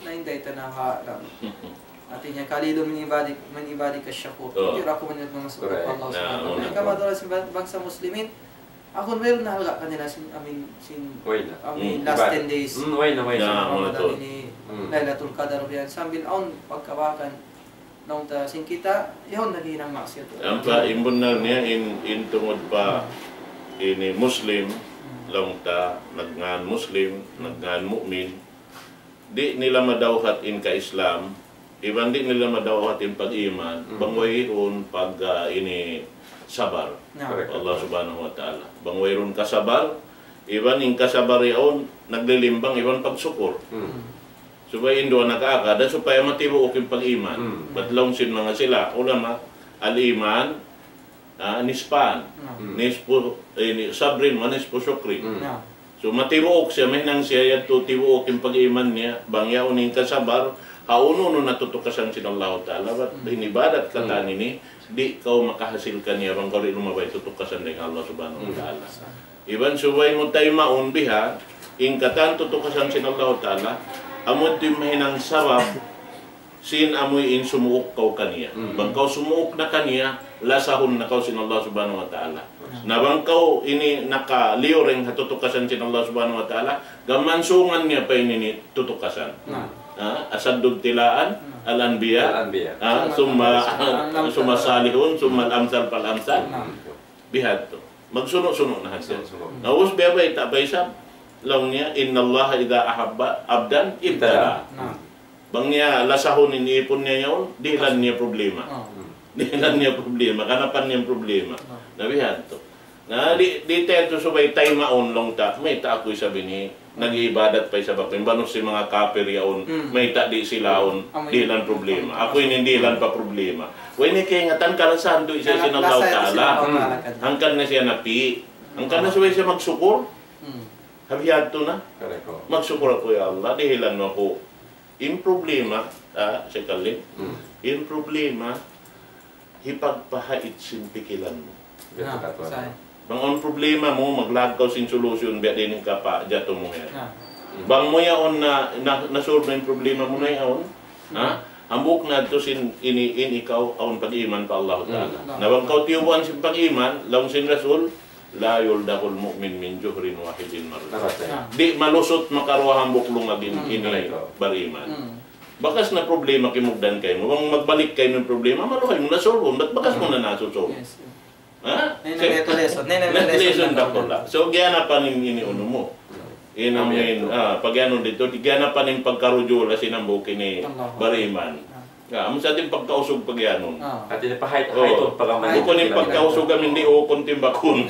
nainday tanaha lang. Atin niya kalilo min ibadi man ibadi ka syakur. Oh. Hindi ako man nagmamasukot Correct. pa Allah subhanahu wa Nah, ta'ala. Kama doon sa bangsa muslimin, ako meron na halga kanila sin amin sin Way na. amin Mm, last iba- ten days. Mm, way na, way na. Yeah. Ramadan betul. ini Mm. Lailatul Qadar biyan sambil on pagkawakan nung ta sing kita yon naghinang maksud. Ang pa imbunan niya in in tungod pa ini Muslim long ta nagngan Muslim nagngan mukmin di nila madawhat in ka Islam iban di nila madawhat in pag-iman Mm. bangwayron pag ah, ini sabar Na. Correct. Allah subhanahu wa ta'ala bangwayron ka sabar iban in kasabar yaon naglilimbang iban pagsukur Mm. supaya indo nag-aakada supaya matibuok yung pag-iman. Mm. Batlong sin mga sila. Ulama, al-iman, uh, nispan, Na. Mm. nispo, eh, sabrin, manispo syukrin. Mm. Na. So matibuok siya, may nang siya yato tibuok yung pag-iman niya, bangya uning kasabar, hauno no natutukasan sin Allah Ta'ala, ba't hinibadat ka ta nini, di kau makahasil ka niya, bang kau rin lumabay tutukasan ng Allah Subhanahu wa Ta'ala. Iban subay mo tayo maunbiha, ingkatan tutukasan sin Allah Ta'ala, amot yung mahinang sabab, sin amoy in sumuok kau kaniya. Mm. Bang kau sumuok na kaniya, lasahon na kau sin Allah Subhanahu wa Ta'ala. Na bang kau ini nakaliyo rin hatutukasan sin Allah Subhanahu wa Ta'ala, gamansungan niya pa ini tutukasan. Na. Ah, asadud tilaan, al-anbiya, Al-Anbiya. ah, summa Al-amsal. summa salihun, summa al-amsal pal-amsal. Na. Bihad to. Magsuno-suno na hasil. Sunod-sunod. Naus biyabay tabay sab. Lang niya, inna Allah idha ahabba abdan ibtala. Na. Bang niya, lasahon iniipon niya yun, dilan niya problema. Oh. Dilan niya problema, kanapan niya problema. Oh. Nabihan to. Na di di teto subay tay maon long ta, may ta ako'y sabi ni, nag-iibadat pa sa bakit. Banos si mga kapir yaon, Mm. may ta di silaon, Ah, may- dilan problema. Ako'y nindilan pa problema. Way ni kay nga tan kalasan do isa Kaya sinalaw nasa- taala. sinalaw taala. Hangkan na siya napi. Hangkan na subay siya magsukur. Mm. Habiyad to na. Correct ko. Magsukur ako ya Allah, dihilan mo ako. In problema, ah, si Kalin, Mm. in problema, hipagpahait sin pikilan mo. Ganito Na. ka to. Say. Bang on problema mo, maglagaw sin solusyon, biya din ka pa, jato mo yan. Na. Bang mo yaon na, na nasolve mo yung problema mo na yaon, ha? Ambok na to sin ini in ikaw aon pag-iman pa Allah Ta'ala. Mm. Na bang kau tiyubuan sin pag-iman, laong sin Rasul, la yuldakul mu'min min juhrin wahidin marra. Naratay. Na. Di malusot makaruahang buklong agin Mm. ini Correct. bariman. Mm. Bakas na problema kimugdan kayo mo. Bang magbalik kayo ng problema, maluhay mo na solve. Ba't bakas mo na nasusolve? Yes. Ha? Nay na leto lesson. Nay na Net lesson na na ko lang. So, gyana pa nin iniuno mo. Inamin, ah, pag ano dito, gyana pa nin pagkarudyo la sinambuki ni Allah. bariman. Ah, amo sa ating pagkausog pag yanon. Ah. At ini pa height Oh. height on pagaman. Buko nin pagkausog kami hindi o kontimbakon.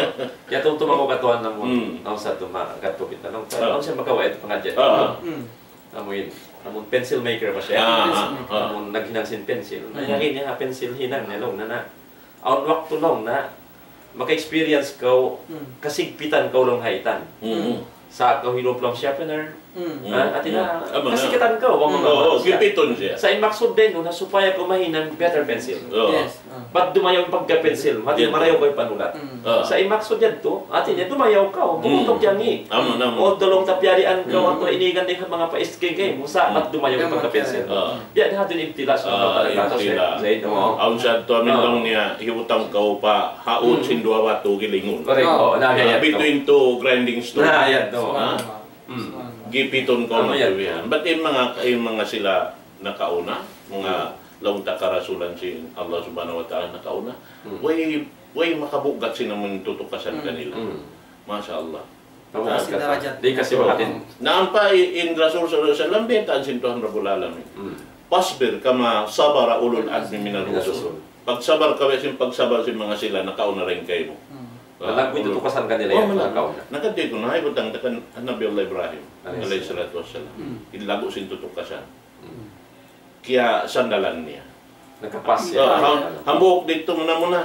Ya tong tumako katuan na mo. Mm. Ang sa tuma katupit na. Ang Ah. ang siya makawa ito pangadya. Ah. Mm. Amoy amon pencil maker pa siya. Ah, ah, ah. Amon naghinang sin pencil. Nayakin niya pencil hinang niya long na na. Aun wakto long na maka-experience ko Mm. kasigpitan ko long haitan. Mm. Sa ko hilop long sharpener. Mm. Ah, ati na Mm. Amo na. kasikitan ko wa mo Oo, siya. gipiton siya. Sa imaksud din no na supaya ko mahinan better pencil. Oo. Yes. Ah. Ba't dumayaw yung pagka-pencil? Mati Yeah. marayaw ko yung panulat. Mm. Ah. Sa imaksod yan to, ati niya dumayaw ka, bumutok yan eh. Amo na O mo. dolong tapyarian ka, Mm. ato inigan din ang mga pa-istigay mo sa at dumayaw yung Mm. pagka-pencil. Ah. Yan natin ibtilas ng Ah, pagkakataos. ibtila. Zaid mo. Aun sa to amin Ah. lang niya hiutang ka pa haon Mm. sin duwa wato gilingon. Correct. Oh. Oo, nahayat to. Between two grinding stone. Nahayat to. Ah. Subhanallah. Mm. Subhanallah. Gipiton ko Ano na yan? tuwihan. Ba't yung mga, yung mga sila nakauna, mga laong takarasulan si Allah subhanahu wa ta'ala nakauna, Mm. way, way makabugat sinamon tutukasan Mm. kanila. Mm. Masya Allah. Tama Kasi ka. darajat. Di kasi So, makatin. naampa in Rasul sallallahu alaihi wasallam, betaan sintuhan Rabbul Alamin. Mm. Pasbir kama sabara ulul azmi minal Minal rusul. rusul. Pagsabar ka, sin pagsabar si mga sila, nakauna rin kayo mo. Mm. Ah, Walang tutukasan kanila Oh, yan. wala. Nakaw na. Nakati ko na, ay butang takan Nabi Allah Ibrahim, Alayhi alayhi salatu wassalam. Mm. Ilago sin tutukasan. Mm. Kaya sandalan niya. Nakapas So, yan. ham, hambok dito muna muna.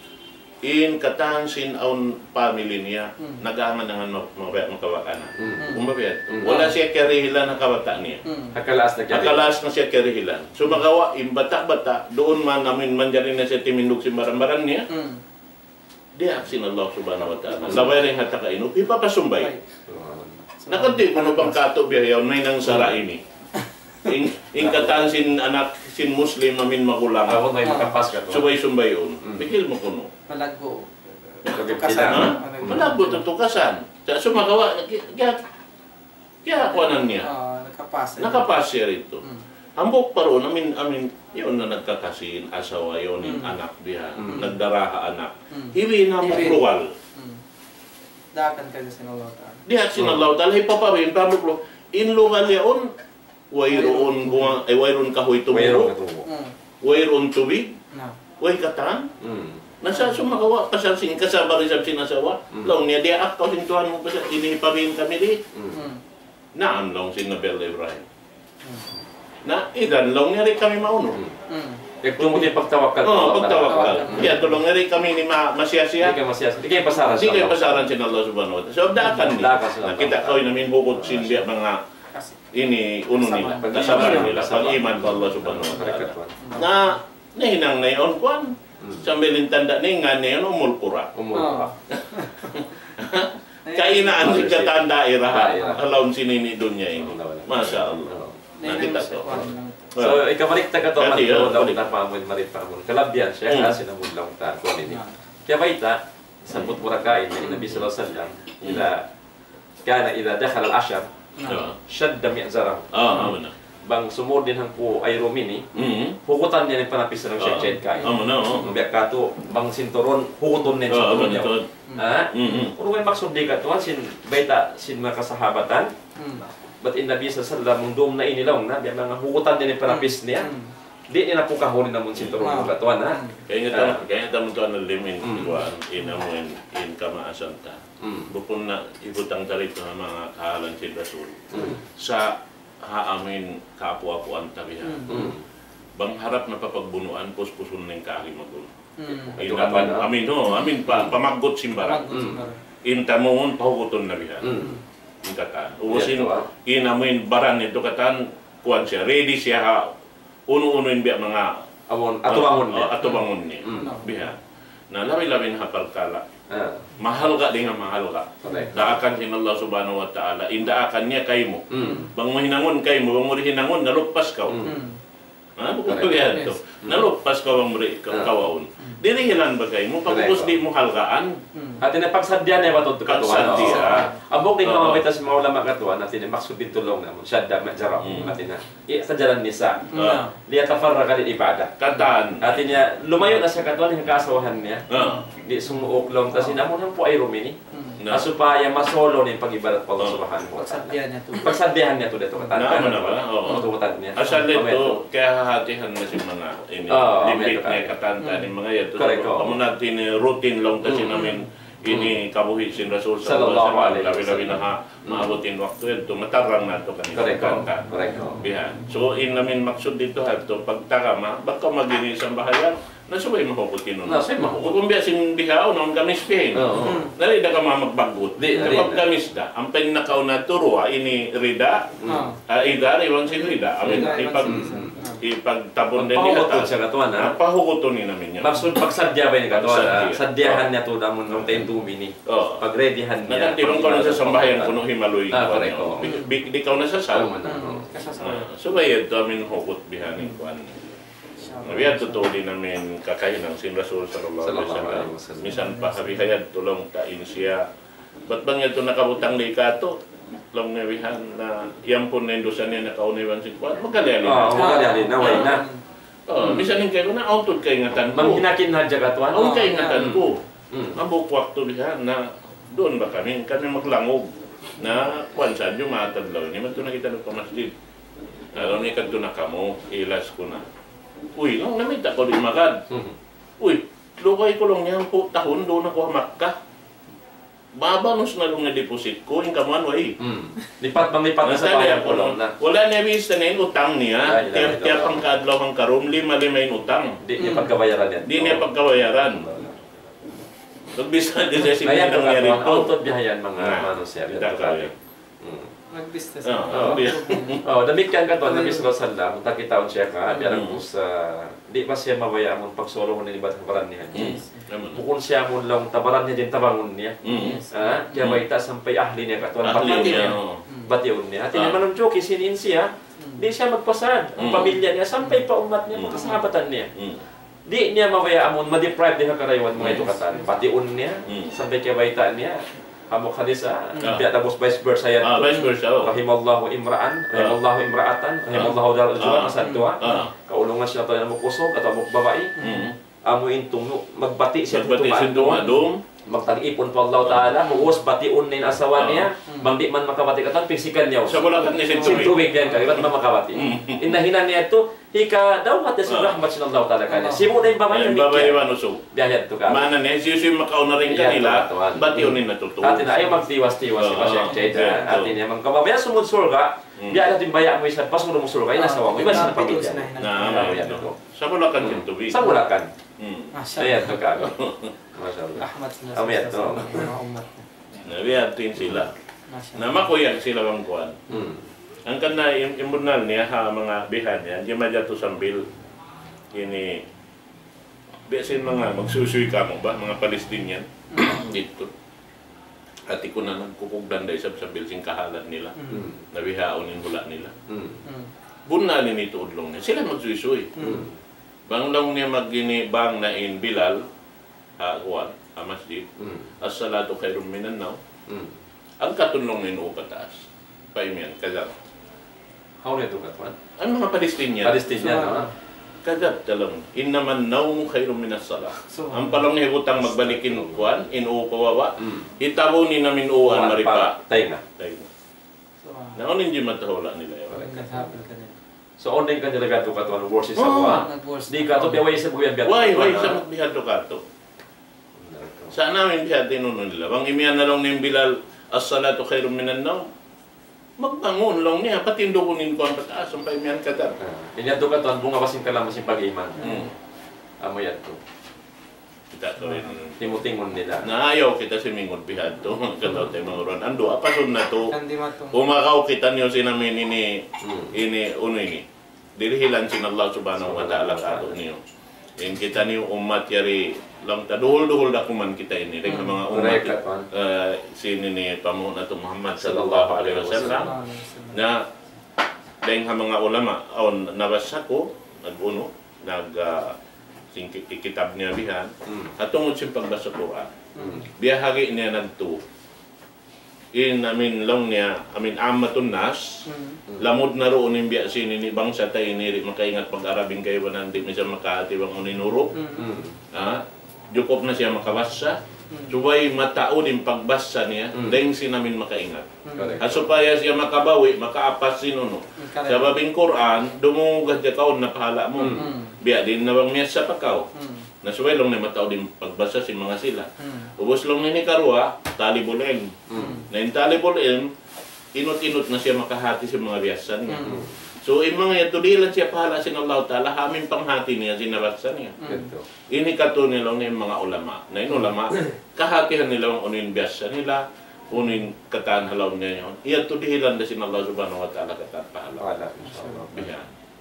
In katan sin aun family niya, Mm. nagaangan nangan mga makawakana. Mm. Umbabiyat. Mm. Wala siya karihilan na kabata niya. Mm. Hakalaas na kaya. Akalas na siya karihilan. So magawa, imbata-bata, doon man namin manjarin na siya timindog si marambaran niya, Mm. di aksin Allah subhanahu wa ta'ala. Laway rin hata ka ino, ipapasumbay. Right. Nakati ko no bang kato biyayaw, may nang sara ini. ing ingkatan sin anak sin Muslim amin magulang. Ako na makapas ka to. Subay sumbayon. Bigil mo kuno. Malago. Tukasan. Ha? Malabo to tukasan. Sa sumagawa kaya kaya kuanan niya. Ah, nakapas. Nakapas siya rito. Mm. Ambok paron amin amin yun na nagkakasin asawa yun yung Mm. anak diha. Mm. Nagdaraha anak. Mm. Hiwi na mo Hiwi. pluwal. Mm. Dakan ka sa sinulaw ta. Diha sinalaw talay papawin pamuklo. Inlugal yaon wayroon bunga ay wayroon kahoy Mayroon ka tumubo. to. Mm. Wayroon tubig. Na. Way katan. Mm. Nasa sumagawa pasal sing kasaba rin sa sinasawa. Mm. Long niya diya akaw sintuhan mo pa sa inihiparin kami di. Mm. Mm. Naam long sin Nobel Ibrahim. Mm. Na idan long niya rin kami mauno. Mm. Ikaw mo din pagtawakal. Oo, pagtawakal. Mm. Kaya tulong na rin kami ni ma masya-siya. Hindi ka masyas. Hindi kayo pasaran. Kasi kayo pasaran sin Allah subhanahu wa ta'ala. So, daakan ni. Daakan sila. Nakita ko yun namin bukod sindiya mga Kasi. ini uno nila. Kasama. Kasama nila. Kasama. Pag-iman ko Allah subhanahu wa ta'ala. Karikatuan. Na nahinang na yun kwan. Sa tanda ni nga na yun umulpura. Umul pa. Kainaan si katan daerah. Daerah. Alaun sinini dunya ini. Wala, wala. Masya Allah. Nakita ko. So, ikabalik ta ka to, Kati, man oh, daw balik. ta pa mo marit pa mo. Kalabyan siya Mm. kasi namudlaw ta ko nini. Kaya baita, sabot mura kain ni Nabi sallallahu alaihi wasallam, ila kana idza dakhala al-ashr, Diba? shadda mi'zarahu. Ah, amo na. Bang sumod din hang po ay rumini, Mhm. hukutan niya ni panapis ng siya Ah, ched kain. amo na, oh. Ang biyak kato, bang sinturon, hukuton din Ah, amo sinturon na niya. to. Ha? Mhm. Kung may maksud di ka to, sin baita sin mga kasahabatan, Mm. but in Nabi sallallahu alaihi wasallam mundom na inilaw na, biya mga hukutan din ni panapis niya. Mm. Di nila po kahonin na mong sinturon Wow. ng katuan, ha? Kaya nga tamo, kaya nga tamo to ano limin Mm. kuan inamo in in kamaasan ta. Mm. Bukod na ibutang tarito ng mga kahalan si Rasul Mm. sa haamin kaapu-apuan tabihan. Mm. Mm. Bang harap na papagbunuan puspusun ning kaari magun. Mm. Amin, Ito ka pa na? amin no, amin pa pamaggot simbara. Pamagod Mm. siguro. Intamongon pahuguton na bihan. Mm. Yung katan. Ubusin Ito, ah. inamin baran ito katan kuan siya ready siya ha uno-unoin biya mga Amon, atubangon uh, niya. atubangon ni. Mm. Biha. Na labi-labi na hapagkala. Ah, Mahal ka din nga mahal ka. correct. Daakan sin Allah subhanahu wa ta'ala. Indaakan niya kay mo. Mm. Bang mo hinangon kay mo, bang mo hinangon, nalukpas ka. Mm. Mm. Ha? Bukod Correct. ko yan to. Yes. Nalukpas ka bang muri Ah. kawaon. Dili hilan ba kay mo? Pagkupos Correct. di mo halgaan. Mm. At ina pagsadya niya ba ito katuan? Pagsadya. Abok din Oo. mga mitas mga ulama katuan at ina maksud din tulong na mo. Syadda majara. Mm. At ina. Iya sa jalan nisa. Ah. Liya tafarraga din ibadah. Katan. At ina lumayo na siya katuan yung kasawahan niya. Ah. Di sumuok lang. Tapos inamon ang po ay rumini. Mm. Na. Asupaya masolo ni pag-ibadat pa Allah Oo. subhanahu wa ta'ala. Sadya niya to. Pagsadyahan niya to dito Na, katan. ano na ba? Oo. Tututan niya. Asal Pameto. ito, kaya hahatihan na si mga ini. Oo, Limpit meto niya ka. katanta ni mga yan. Correct, oo. Kamu natin eh, routine lang kasi Mm. namin ini kabuhi sin Rasul Sallallahu alaihi Labi-labi na ha, Mm. maabutin waktu ito. Matarang na ito kanina. Correct. kanta. Correct. Bihan. So, in namin maksud dito ha, ito, pagtakama, baka magini isang bahayan, nasubay mahukutin nun. Nasubay mahukutin. Kung biya sin bihaw, noon kamis pihin. Oo. Mm. Narida ka mamagbagot. Di, Kapag narida. kamis da, ang pinakaw na turo, ah, ini rida, Ah. ah, idar, iwan sin rida. Amin, Rida, iwan ipag, sin- Mm. ah. ipagtabon din niya. Pahukutun siya katuan, ha? Pahukuton ni namin niya. Maksud pagsadya ba ni katuan? Pagsadya. Sadyahan niya to namon ng tayong dumini. Oo. Pag-readyhan niya. Nakatibang ko na sa sambahayan kuno himaloy. Ah, ko correct, niyo. oo. Bi- bi- Di ka na sa sal. Tama na. Mm. Kasasawa. Ah, So bayad to amin hukot bihanin ko. Nabiyan totoo din namin kakainang sin Rasul sallallahu alaihi Sallallahu alaihi wasallam. wasallam. Misan pa habihayad tulong tain siya. Ba't bang ito nakabutang di ka to? Lang nabihan na yan po na indusan niya nakauniwan si Kwan. Magkalali Oo, na. magkalali na, way na. Oh, misan yung kayo na autud kay ngatan ko. Manghinakin na dyan katuan. Ang kay ngatan ko. Mm. Mabuk waktu bihan na doon ba kami? Kami maglangog na kwan saan yung matadlaw. Hindi man ito nakita ng pamasjid. Alam ni kadto na kamo, ilas ko na. Uy, nung namita ko di magad. Mhm. Uy, lukay ko lang niyang po tahon doon ako hamakka. Babanos na lang na deposit ko, yung kaman way. Mm. Lipat bang lipat na sa Nasali bayan ako ko lang lang na. Wala niya vista na yung utang niya. Ay, Tiyak ay, tiyak ay. ang kaadlaw ang karom, lima-lima yung utang. Di niya pagkabayaran yan. Di niya pagkawayaran. Nagbisa din siya si Ayan Minang ang Yari katuan. po. Autot bihayan mga Ah, ano siya. kita Dito ka, kami. eh. Mm. Nag-business. Oo, Ah. di. Oh, damikan ka to, Nabi sallallahu alaihi wasallam, takitaon siya ka, Mm. biarang po sa, di ba siya mabaya amon pagsolo mo nilibat ng baran niya. Yes. Naman. Bukun siya mo lang, tabaran niya din tabangon niya. Mm. Yes. Ah, kaya may ta sampay ahli niya katuan Ahli pati niya, niya. oo. Batiun niya. At Ah. ini manong joke sinin siya. Di siya magpasad. Ang Mm. pamilya niya, sampay pa umat niya, Mm. kasahabatan niya. Mm. Di niya mawaya amon, ma-deprive din karaywan mga Mm. ito katan. Patiun niya, Mm. sampay kaya baita niya. Amok hadis ah, Ah. biya tapos vice versa yan. Ah, vice versa. Oh. Rahimallahu imra'an, rahimallahu imra'atan, rahimallahu dal Ah. juan asad tuwa. Ah. Kaulungan siya tayo na mukusog at amok babae. Mm. Amo intong magbati siya Magbati siya dumadong. magtag-ipon pa Allah Ta'ala, huwos batiun na yung asawa niya, bang di man makabati ka tan, physical niya. Sa bulakan ni Sintubig. Sintubig yan ka, iba't man makabati. Inahinan niya ito, hika daw hati sa rahmat sin Allah Ta'ala kanya. Simu na yung babae Ang na babae mikya. man usog. Biyahit to ka. Mana niya, siya makauna rin kanila, ba't yun yung natutuwa? Ate na ayaw magtiwas-tiwas si Pasek Chayda. Ate niya, mga kababaya sumud surga, biya natin baya mo isa, pasuro mo surga, inasawa mo, iba sa pamilya. Na, sa bulakan Sintubig. Sa Bulacan. Masya Ayan Allah. to ka. Masyaallah. Rahmat sila Amin, sa to. mga umat. Nabiyatin sila. Masya Na makuyag sila bang kuhan. Hmm. Ang kana imbunal niya ha mga bihan niya, di madya to sambil ini biasin mga magsusuy ka mo ba mga Palestinian dito. At iko na nagkukugdan dahil sa sambil sing kahalan nila. Hmm. Nabihaon yung hula nila. Hmm. Mm. Bunalin ito udlong niya. Sila magsusuy. Hmm. Banglaw niya magini bang na in Bilal ha kuhan ha masjid. Hmm. As-salatu khairum minan naw. Hmm. Ang katulong ni o pataas. Paimian kadap. How na ito katwan? Ang mga Palestinian Palestinian, no? kadap talang innaman nawm khairum minas salah. So, Ang palong hibutang magbalikin kuan in o kawawa. Hmm. Itabo ni namin uan maripa. Tay na. Tayo. so, ah, Naonin di matahula nila yun. naghahabol ka din. So, online ka nila gato katwan, worse sa Oh. kuha. Nag-worse Di na. ka to biyaway sa buyan biyan. Why why sa magbihado kato? Sa namin bihad tinuno nila. Bang imian na lang ni Bilal as-salatu khairum minan nawm. Magbangon lang niya patindukunin ko ang pataas ang paimian kadap. Inya to katwan bunga kasing kalamas yung pag-iman. Hmm. Amo yan to. Kita to rin. Timutingon nila. Naayaw kita si Mingod bihad to. Kataw tayo mga ron. Ando, apasun na to. Kandi matong. Umakaw kita niyo sinamin ini, Hmm. ini, uno ini. Dirihilan sin Allah subhanahu wa ta'ala kato niyo. Yung kita niyo umat yari lang ta duhol-duhol da kuman kita ini ring mga umat Correct, katwan. uh, sini ni pamu na to Muhammad sallallahu alaihi wasallam na dahil nga mga ulama on nabasa ko nag-uno nag uh, singkit kitab niya bihan Hmm. at tungod sa pagbasa Quran Hmm. biyahagi niya nagto in amin long niya amin amatun nas Mm. lamod na roon yung biya sini ni bangsa tayo ni makaingat pag-arabing kayo ba nandi misa makahati bang uninuro Mm. Hmm. ha jukop na siya makabasa Mm. subay matao din pagbasa niya Mm. dahil sinamin makaingat Correct. at supaya siya makabawi makaapas sinuno sa babing Quran dumungugad ka kaon na pahala mo Mm. biya din na bang miya sa pakaw Mm. nasuway lang na matao din pagbasa si mga sila Mm. ubos lang ni karwa talibul ilm Hmm. na yung talibul ilm inot-inot na siya makahati sa mga biyasan niya Mm. so in mga yato di lang siya pahala sin Allah Ta'ala hamin panghati niya sinabasa niya Ganito. ini kato nila ng mga ulama na yung ulama kahatihan nila ang unin biyasan nila unin kataan halaw niya yun iyato di hilan na sin Allah subhanahu wa ta'ala kataan pahala Wala, inshallah. Biya.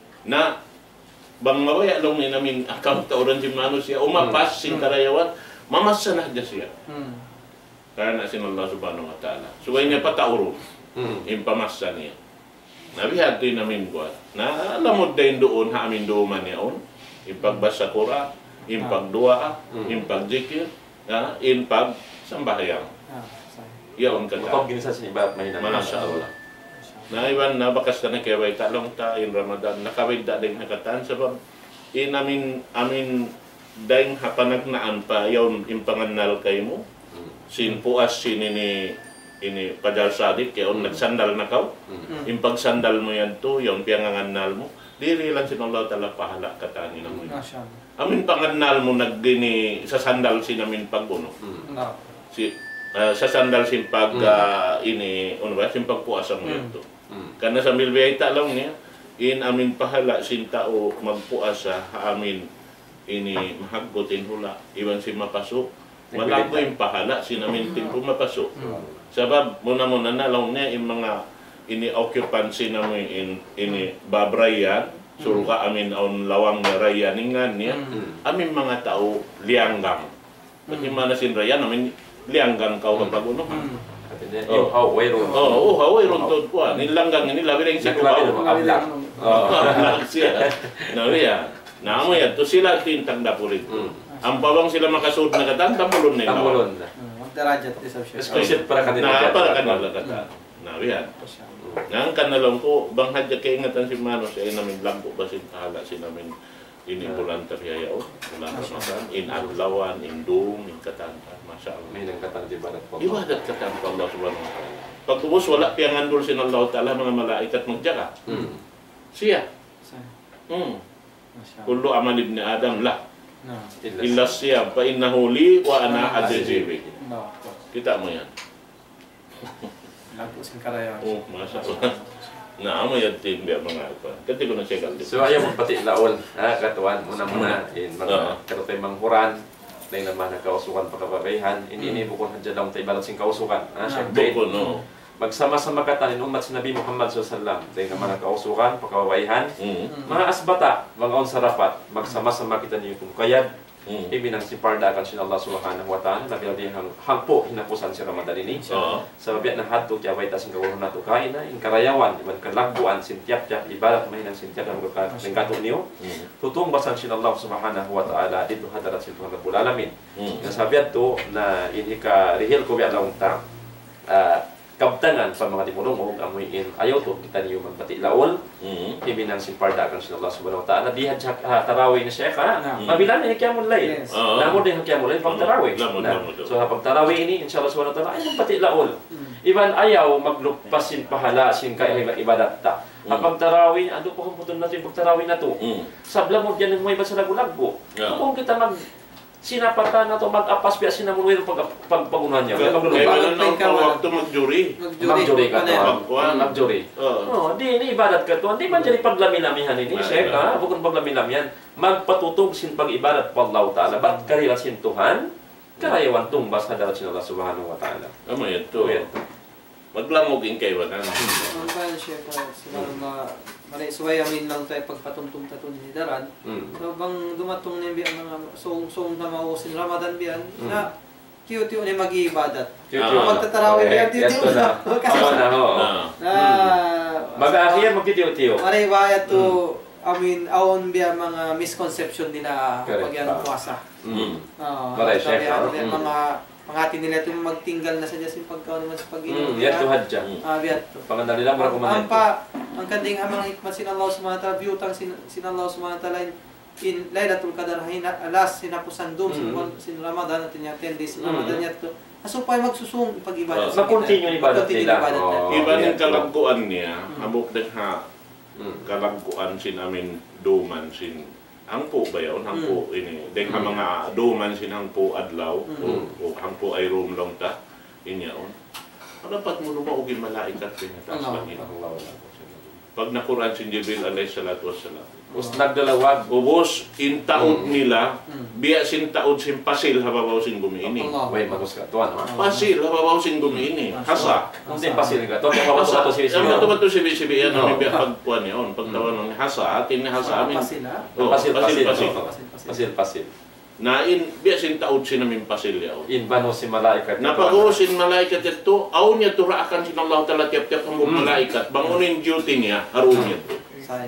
Na bang mawaya lang ni namin account tauran si Mano siya umapas sin karayawan mamasa na siya siya Mm. karena sin Allah subhanahu wa ta'ala suway niya patauro Hmm. impamasa niya nabihat din namin ko na alamod din doon ha amin duman niya on ipagbasa Quran impagdua Mm. impagjikir na impag sambahyang Ah, sorry. yaon ka Matog ginisa sa iba at mahina. Masya Allah. Na iban na bakas ka na kaya way talong ta in Ramadan nakawid da din nakatan sa bang in amin amin daing hapanagnaan pa yawn impangannal kay mo Hmm. sin puas sin ini ini padal sadik yawn nagsandal na kaw Mm. impagsandal mo yan to yawn piyangangannal mo diri lang sin Allah Ta'ala pahala katani na mo yun. Masya Allah. Amin pangannal mo nagdini sa sandal sin amin pagbuno Hmm. No. si ah, sa sandal sin pag ah, ini ano ba sin pagpuasa mo yan to Hmm. karena sambil biyayta lang niya, in amin pahala sin tao magpuasa ha amin ini mahagbutin hula. Iwan si mapaso. Malago yung pahala sin amin timpo mapaso. Sabab muna-muna na lang niya yung mga ini occupancy namin in ini babrayan. Suruka amin on lawang na rayaningan niya. Hmm. Amin mga tao lianggang. Pati mana sin rayan amin lianggang kau kapag uno. Mm. At hindi Yung how, wayro. Oh, oh, haway ron to kuan. Nilanggang nila bilang si Naklabi Kubaw. mo, abla. Oh, siya. Nawiya. Namo yan. To sila tintang dapulit. Ang pawang sila makasud na katan tambulon nila. Tambulon na. Magdarajat di sa siya. Exclusive para kanila. Na para kanila kata. Nawiya. Nang kanalong ko bang hadya kay ingatan si Manos ay namin lampo basin kahala si namin ini bulan tabiyaw. Bulan Ramadan in adlawan in dum in katantan. Masyaallah. May nangkatang ibadat po. Ibadat katan ko Allah subhanahu wa taala. Pagtubos wala piyangandol sin Allah taala mga malaikat magjaga. Mm. Siya. Hmm. Kullu amal ibn Adam la No. illa siya fa innahu li wa ana adzibi. No. Kita mo yan. Lago sing karaya. Oh, masyaallah. Na amo yan tin biya mga pa. Kati ko na siya kaldi. So ayaw magpati laol, ha, katuan, muna-muna, in Oo. mga karutay manghuran, dahil naman nagkausukan pagkababayhan, hindi ini bukon hadya lang tayo balat sing kausukan. Ha, syempre, Bukon no. magsama-sama katanin umat si Nabi Muhammad sallallahu alaihi wasallam, dahil naman nagkausukan, pagkababayhan, Mm. mga asbata, mga on sarapat, magsama-sama kita niyo kung kayad, Mm. ibinang si parda kan sin Allah subhanahu wa ta'ala, labi-labi hang hangpo hinapusan si Ramadan ini. Oo. Sa babiat na hadto kaya way tasing kawulo nato kain na in karayawan iban kalagbuan sin tiap-tiap ibarat may nang sin tiap ang kato niyo Mm. tutong basan sin Allah subhanahu wa ta'ala dito hadarat sin Tuhan Rabbul Alamin. Mm. Nga sabiat to na ini ka rihil ko biya lang ta ah, kabtangan sa mga dimulong amoy in ayaw to kita niyo magpati laol Mm. ibinang sin parda kan sin Allah subhanahu wa ta'ala diha tarawih na siya ka Mm. mabilan ni kiyamul layl. Yes. Oo. Namo din kiyamul layl pag tarawih. Lamon, Na, lamon, lamon. so pag tarawih ini insyaallah subhanahu wa ta'ala ay magpati laol. Iban ayaw maglupasin pahala sin kay ibadat ta. Mm. Ang pagtarawih, ano po kung putol natin pagtarawih na to? Mm. Sabla mo dyan mo iba sa lagulagbo. Yeah. Kung kita mag sinapatan na to mag-apas biya sinamunwero pag pagpagunan niya. Kaya Maglulupa. wala nang tawag to magjuri. Magjuri ka to. Magkuhan. Magjuri. Oo. Oh, di ini ibadat ka to. Di man dyan paglami-lamihan ini. Wala. Siya ka, bukod paglami-lamihan. Magpatutog sin pag-ibadat pa Allah Ta'ala. Ba't karila sin Tuhan? Karayawan tumbas na darat sin Allah Subhanahu wa Ta'ala. Amo yan to. Yan. Maglamog in kay wala. Ang pa siya pa sila ma mali suway amin lang tayo pagpatuntong taton ni daran. Mm. So bang dumatong ni biyan mga song song na mausin Ramadan biyan Mm. na cute ni mag-ibadat. Cute yun. Magtatarawih biyan Yan cute to na. Kasi Oo na, oo. Ah. na Mag-aakhir, magtitiyo-tiyo. Maray bayat to I mean awon biya mga misconception nila Correct. pag yan puwasa. Mm. Oo. Maray, sabi chef, ano, ah. Mm. mga pangati nila ito magtinggal na sa Diyan pagkaw naman sa pag-inom. Mm, yan to hadja. Ah, biyan to. Panganali lang para Ang kumahin. pa, ang kanding amang hikmat sin Allah subhanahu wa ta'ala, biyutang sin, sin Allah subhanahu wa ta'ala in Laylatul Qadar, hina, alas, sinapusan doon, sin, Mm. sin Ramadan, at niya, ten days, Mm. Ramadan niya to. Asupay magsusung pag-ibadat. Oh. Mag-continue yung ibadat Mag-continue nila. yung ibadat nila. Oh. Iba yan. ng kalagkuan niya, habok din ha, Mm. kalagkuan sin amin duman sin hangpo ba yun? Hangpo ini. Deng ha Mm. mga duman sin hangpo adlaw Mm. o, o hangpo ay room long ta. Inyaon. Ano pat mo lumaog yung malaikat pinataas Allah. lang yun. Pag nakuran si Jibril alayhi salatu wassalam. Us nagdalawag. Ubos in taod Mm. nila, Mm. biya sin taod sin pasil hababaw sin gumiini. Allah. Way magus ka tuan. no? Pasil hababaw sin gumiini. Hasa. Kung din pasil ka. Tuan yung mawato to si Ang Sino. bato-bato si Bisibi yan, Oo. ang biya pagkuhan yun. Pagtawan ng hasa, atin ni hasa amin. Pasila. Oh, Pasil, pasil. pasil. no? Pasil, pasil. Na in, biya sin taod sin namin pasil yaw. Inbano si malaikat. Napag-uusin malaikat ito, aw niya turaakan sin Allah Ta'ala tiap-tiap ang Mm. malaikat. Bangunin duty niya, harun niya ito. Say.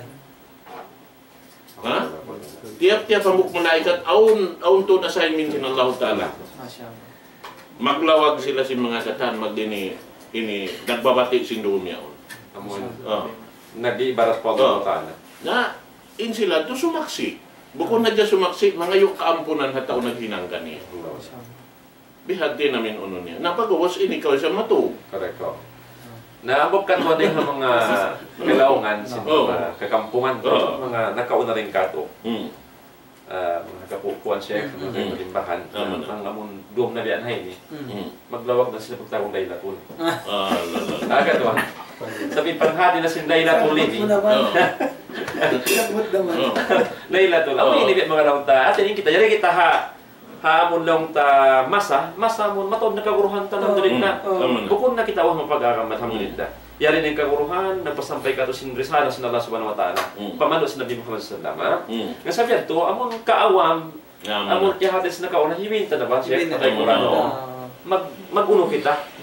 Ha? Tiap-tiap ang malaikat, aun, aun to assignment sin Allah Ta'ala. Masya Allah. Maglawag sila sin mga katan, magdini, ini, nagbabati sin doon niya. Amun. Oh. Nag-ibarat po Allah Oh. Ta'ala. Na, in sila, to sumaksi. Bukod na dyan sumaksi, mga yung kaampunan na taon naghinangkan niya. Masya Allah. Bihati namin uno niya. Napagawas ini ikaw sa matu. Correct ko. Naabot ka to din ng mga kailangan sa Oo. mga kakampungan ko, Oo. mga nakauna rin ka to. Mm. Ah, mga kapukuan chef, mga Mm. kalimbahan, Tama na. ang amon duom na biyan hay ni. Mm. Mm. Maglawag na sila pagtawag dahil natul. Ah, lala. Agad to. Sabi panghati na sin Layla tulit ni. Oo. Labot naman. Oo. Layla tul. Amo Oo. ini mga raon ta. At ini kita yari kita ha haamon lang ta masa, masa mo matod na kaguruhan ta Oo. nang na. Oo. Tama na. Bukod na kita wah mapag-agamat hamdulillah. Yari ng kaguruhan, nagpasampay ka to sin risala sa Allah subhanahu wa ta'ala. Mm. Pamano sa Nabi Muhammad sallallahu alaihi wasallam. Mm. Nga sabi to, amon kaawam, Yaman amon na. kaya hadis na kauna hiwin ta na ba siya Hiwin na. patay Quran Oo. o. Mag maguno kita,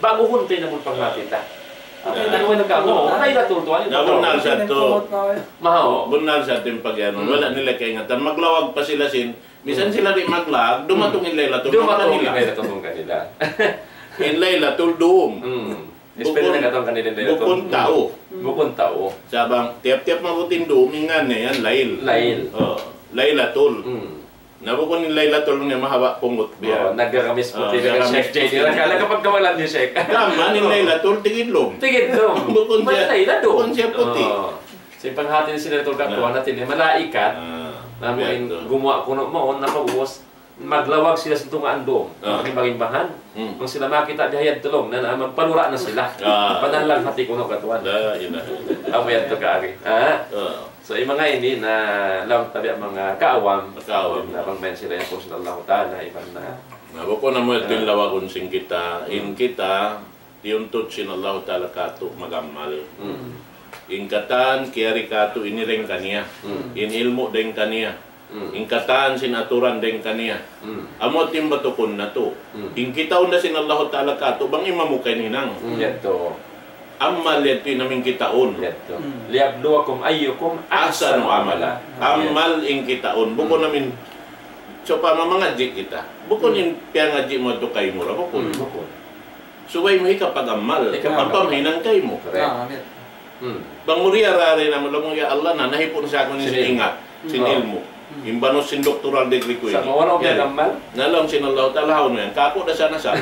baguhon tayo naman panghati ta. Yeah. Ano man ka mo? Laylatul tuwan. Nabunal sa to. Maho. Bunal sa ating pag-ano. Wala nila kaingatan. Maglawag pa sila sin. Bisan sila di maglag, dumatong in Laylatul. Dumatong in Laylatul kanila. In Laylatul doom. Hmm. Espero na katong kanila Laylatul. Bukon tao. Bukon tao. Sabang tiap-tiap mabutin doom ingan yan lail. Lail. Oh, Laylatul. Hmm. Nabukon in Laylatul nga mahaba pungot biya. Oh, nagkakamis po Oh, tayo ng nagkakamis Chef J D. Kala kapag kawalan ni Chef. Tama, in Laylatul tigidlom. Tigid dong. Bukon siya. Laylatul. Bukon siya puti. Sa panghati ni sila Laylatul kakuha natin eh malaikat. Ah, Namin biya to. gumawa kuno mo napagos maglawag sila sa tungaan dom. Ah. Ang baging bahan. Hmm. Kung sila makita dihayad tulong na na magpanura na sila. Ah. Panalang hati kuno katuan. La ilaha illallah. Amo yan to kaari. Ah. Oh. So yung mga ini na lang tabi ang mga kaawam, Kaawam. na bang men sila yung kurso ng Allah Ta'ala, ibang na Nabukon na mo ito yung lawagon sing kita. In kita, tiyuntut sin Allah Ta'ala kato magamal. mm. In katan, kiyari kato inireng kaniya. Mm. In ilmo den kaniya. Mm. In katan, sinaturan den kaniya. Mm. Amo timbatukon na to. Mm. In kita na sin Allah Ta'ala kato, bang imamukay ninang. Mm. Yato, Amal yato namin kitaon. yato. Mm. Liyabluwakum ayyukum Asanu ahsanu amala. amala. Amal in kitaon. Bukon Mm. namin, so pa mamangadji kita. Bukon in piyangadji mo to kay mura. Bukon. Mm. Bukod. Suway mo hikapag-amal. Hikapag-amal. Pagpamahinang kay mo. Correct. Ah, amin. Mm. Bang muriya rari na mo ya Allah na nahipon sa akon sin Sin ingat, sin Oh. ilmo. Imbanos sin doctoral degree ko Sa mawala ko Yan. yung amal, Nalam sin Allah Ta'ala mo yan. Kako na sana sa.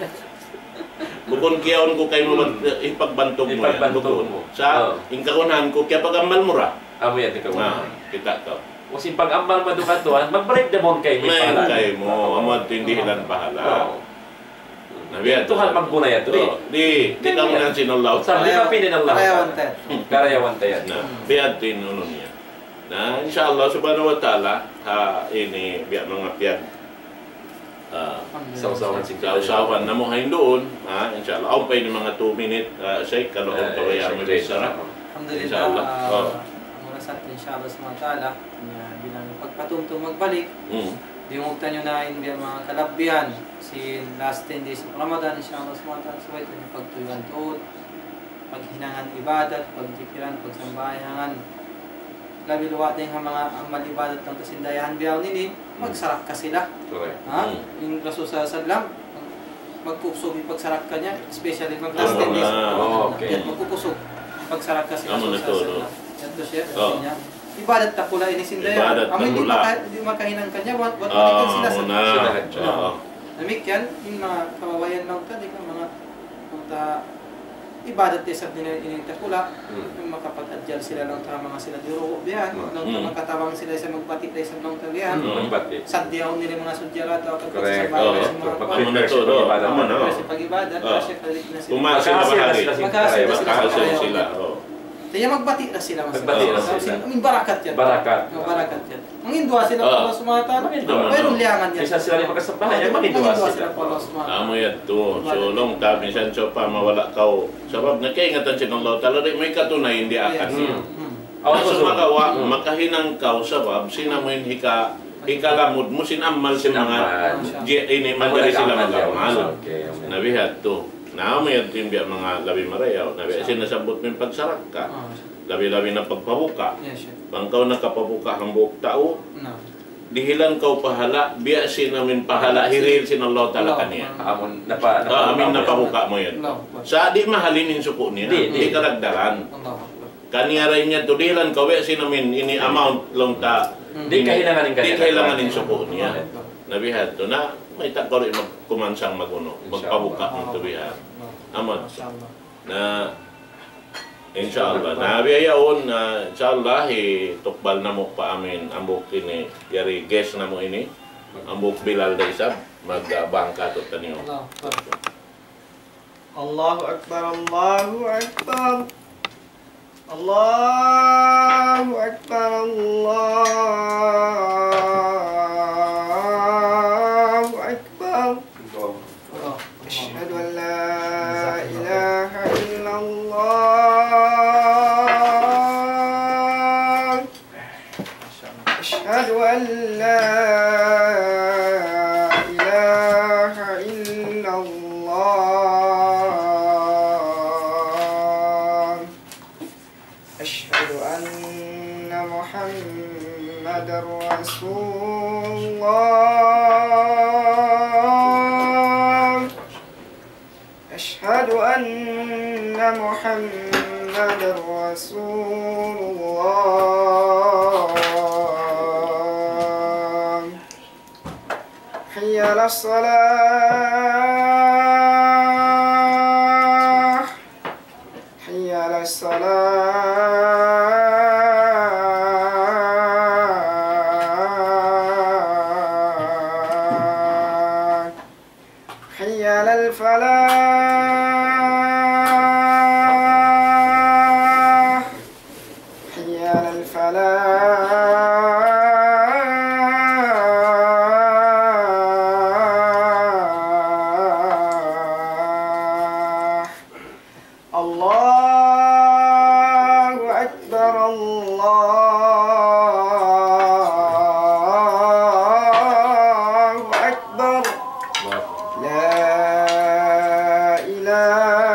Bukon kiyaon ko kay mo Hmm. ipagbantog mo yan. Ipagbantog Bukon. mo. Sa Oh. ingkakunahan ko kaya pag-amal mo ra. amo yan, ikaw. Na, kita ka. Kung sin pag-amal madukatuan, mag-break the bone kay May pala. kay mo, amo at hindi ilan pahala. Oo. Nabiyan. Tuhan magpunay ato eh. Oh, Di, di ka mo nang sin Allah Sa di Ta'ala. ka pinin Allah. Karayawan tayo. Karayawan tayo. Na, biyan tinunon niya. Na, inshallah, subhanahu wa ta'ala, ha, ini, biya mga piyag, ah, Sausawan si sa usawan na mo hain doon, ha, inshallah, ako pa yung mga two minute, uh, say, kaloob Eh, kawaya mo Sheikh yung sarap. Alhamdulillah. Inshallah. ah, Oh. Mula sa atin, inshallah sa mga tala, na bilang pagpatuntong magbalik, Mm. Dimugtan nyo na yun biya mga kalabbihan si last ten days of Ramadan, inshallah sa mga tala, sabay ito yung pagtuyuan tuod, paghinangan ibadat, pagjikiran, pagsambayangan, labi luwa din ang mga amal ibadat ng kasindayahan biyaw nini, magsarak ka sila. Correct. Ha? Mm. Yung raso sa sadlam, magkukusog yung pagsarak ka niya, especially pag last ten days. Ah, okay. Yan, magkukusog. Pagsarak ka sila Amo na sa to, sadlam. no? Yan to siya, Oh. niya. Ibadat na pula ini sindayan. Ibadat Amo na hindi pula. maka, hindi makahinang kanya, wat wat Ah, uh, sila sa muna. Sila. Oo. Namikyan, yung mga kawawayan lang ta, di ka mga punta ibadat tayo sa diniling takula, Mm. yung makapag-adjal sila lang ta mga sila dirugo biyan, Mm. lang ta Mm. makatabang sila sa magbatik tayo sa lang ta biyan. Mm. Magbati. Sadyaw nila mga sudyara to kapag Correct. sa bahay Oo. sa mga Pag- Amo na to, no? Amo na, oh. kasi pag-ibadat, Oh. kasi kalit na sila. Pumasok na Magkahasila bahagi. sila. Magkahasila sila. Magkahasila sila. Oh. Kaya magbati na sila. mas- Magbati na Kasi, sila. I mean, barakat yan. Barakat. Oh, barakat yan. Ang indwa sila Oh. pala sumata. Mangindwa. Mayroong liangan yan. Isa sila rin magkasabahan, yung mangindwa Mangindwa sila. pala sumata. Amo yan to. So, long time, minsan so pa mawala ka. Sabab, nagkaingatan siya ng Allah Ta'ala, may katunay, hindi akan Yes. niya. Hmm. Ako So, so, magawa, Mm. makahinang ka, sabab, sinamoy hika, hikalamod mo, sinamal si mga, Sinamal. Di- ini, madali sila magamal. Okay, okay. Nabihat to. Naamo yan to yung biya mga labi marayaw. Nabi, sinasabot mo yung pagsarak ka. Ah, Labi-labi na pagpabuka. yes, yes. Bangkaw nakapabuka ang buok tao, No. dihilan kau pahala, biya sinamin pahala, hiril sin Allah Ta'ala kaniya. Amon napa Ah, amin napabuka mo yan. No. Sa di mahalinin suko niya, Di, di, di. karagdagan. Allah Akbar. Kaniya rin niya, tudilan ka, biya sinamin ini amount long ta. Di kahilanganin Di kanya. kailanganin suko niya. Allah Akbar. Nabihat to na, may takor magkumansang maguno, magpabuka ng tubihan. No. Amad. Mashallah. Na inshallah na biyayaon na inshallah eh, tukbal na mo pa amin ambok ini yari guest na mo ini ambok Bilal Daisab magbangka to taniyo. Allah Akbar. Allahu Akbar, Allahu Akbar. Allahu Akbar, Allahu Akbar. Allah. Ashhadu an la ilaha illallah. Ashhadu an la ilaha illallah. محمد رسول الله أشهد أن محمد رسول الله حي على الصلاة حي على الصلاة حي على الفلاح حي على الفلاح الله أكبر الله أكبر لا إله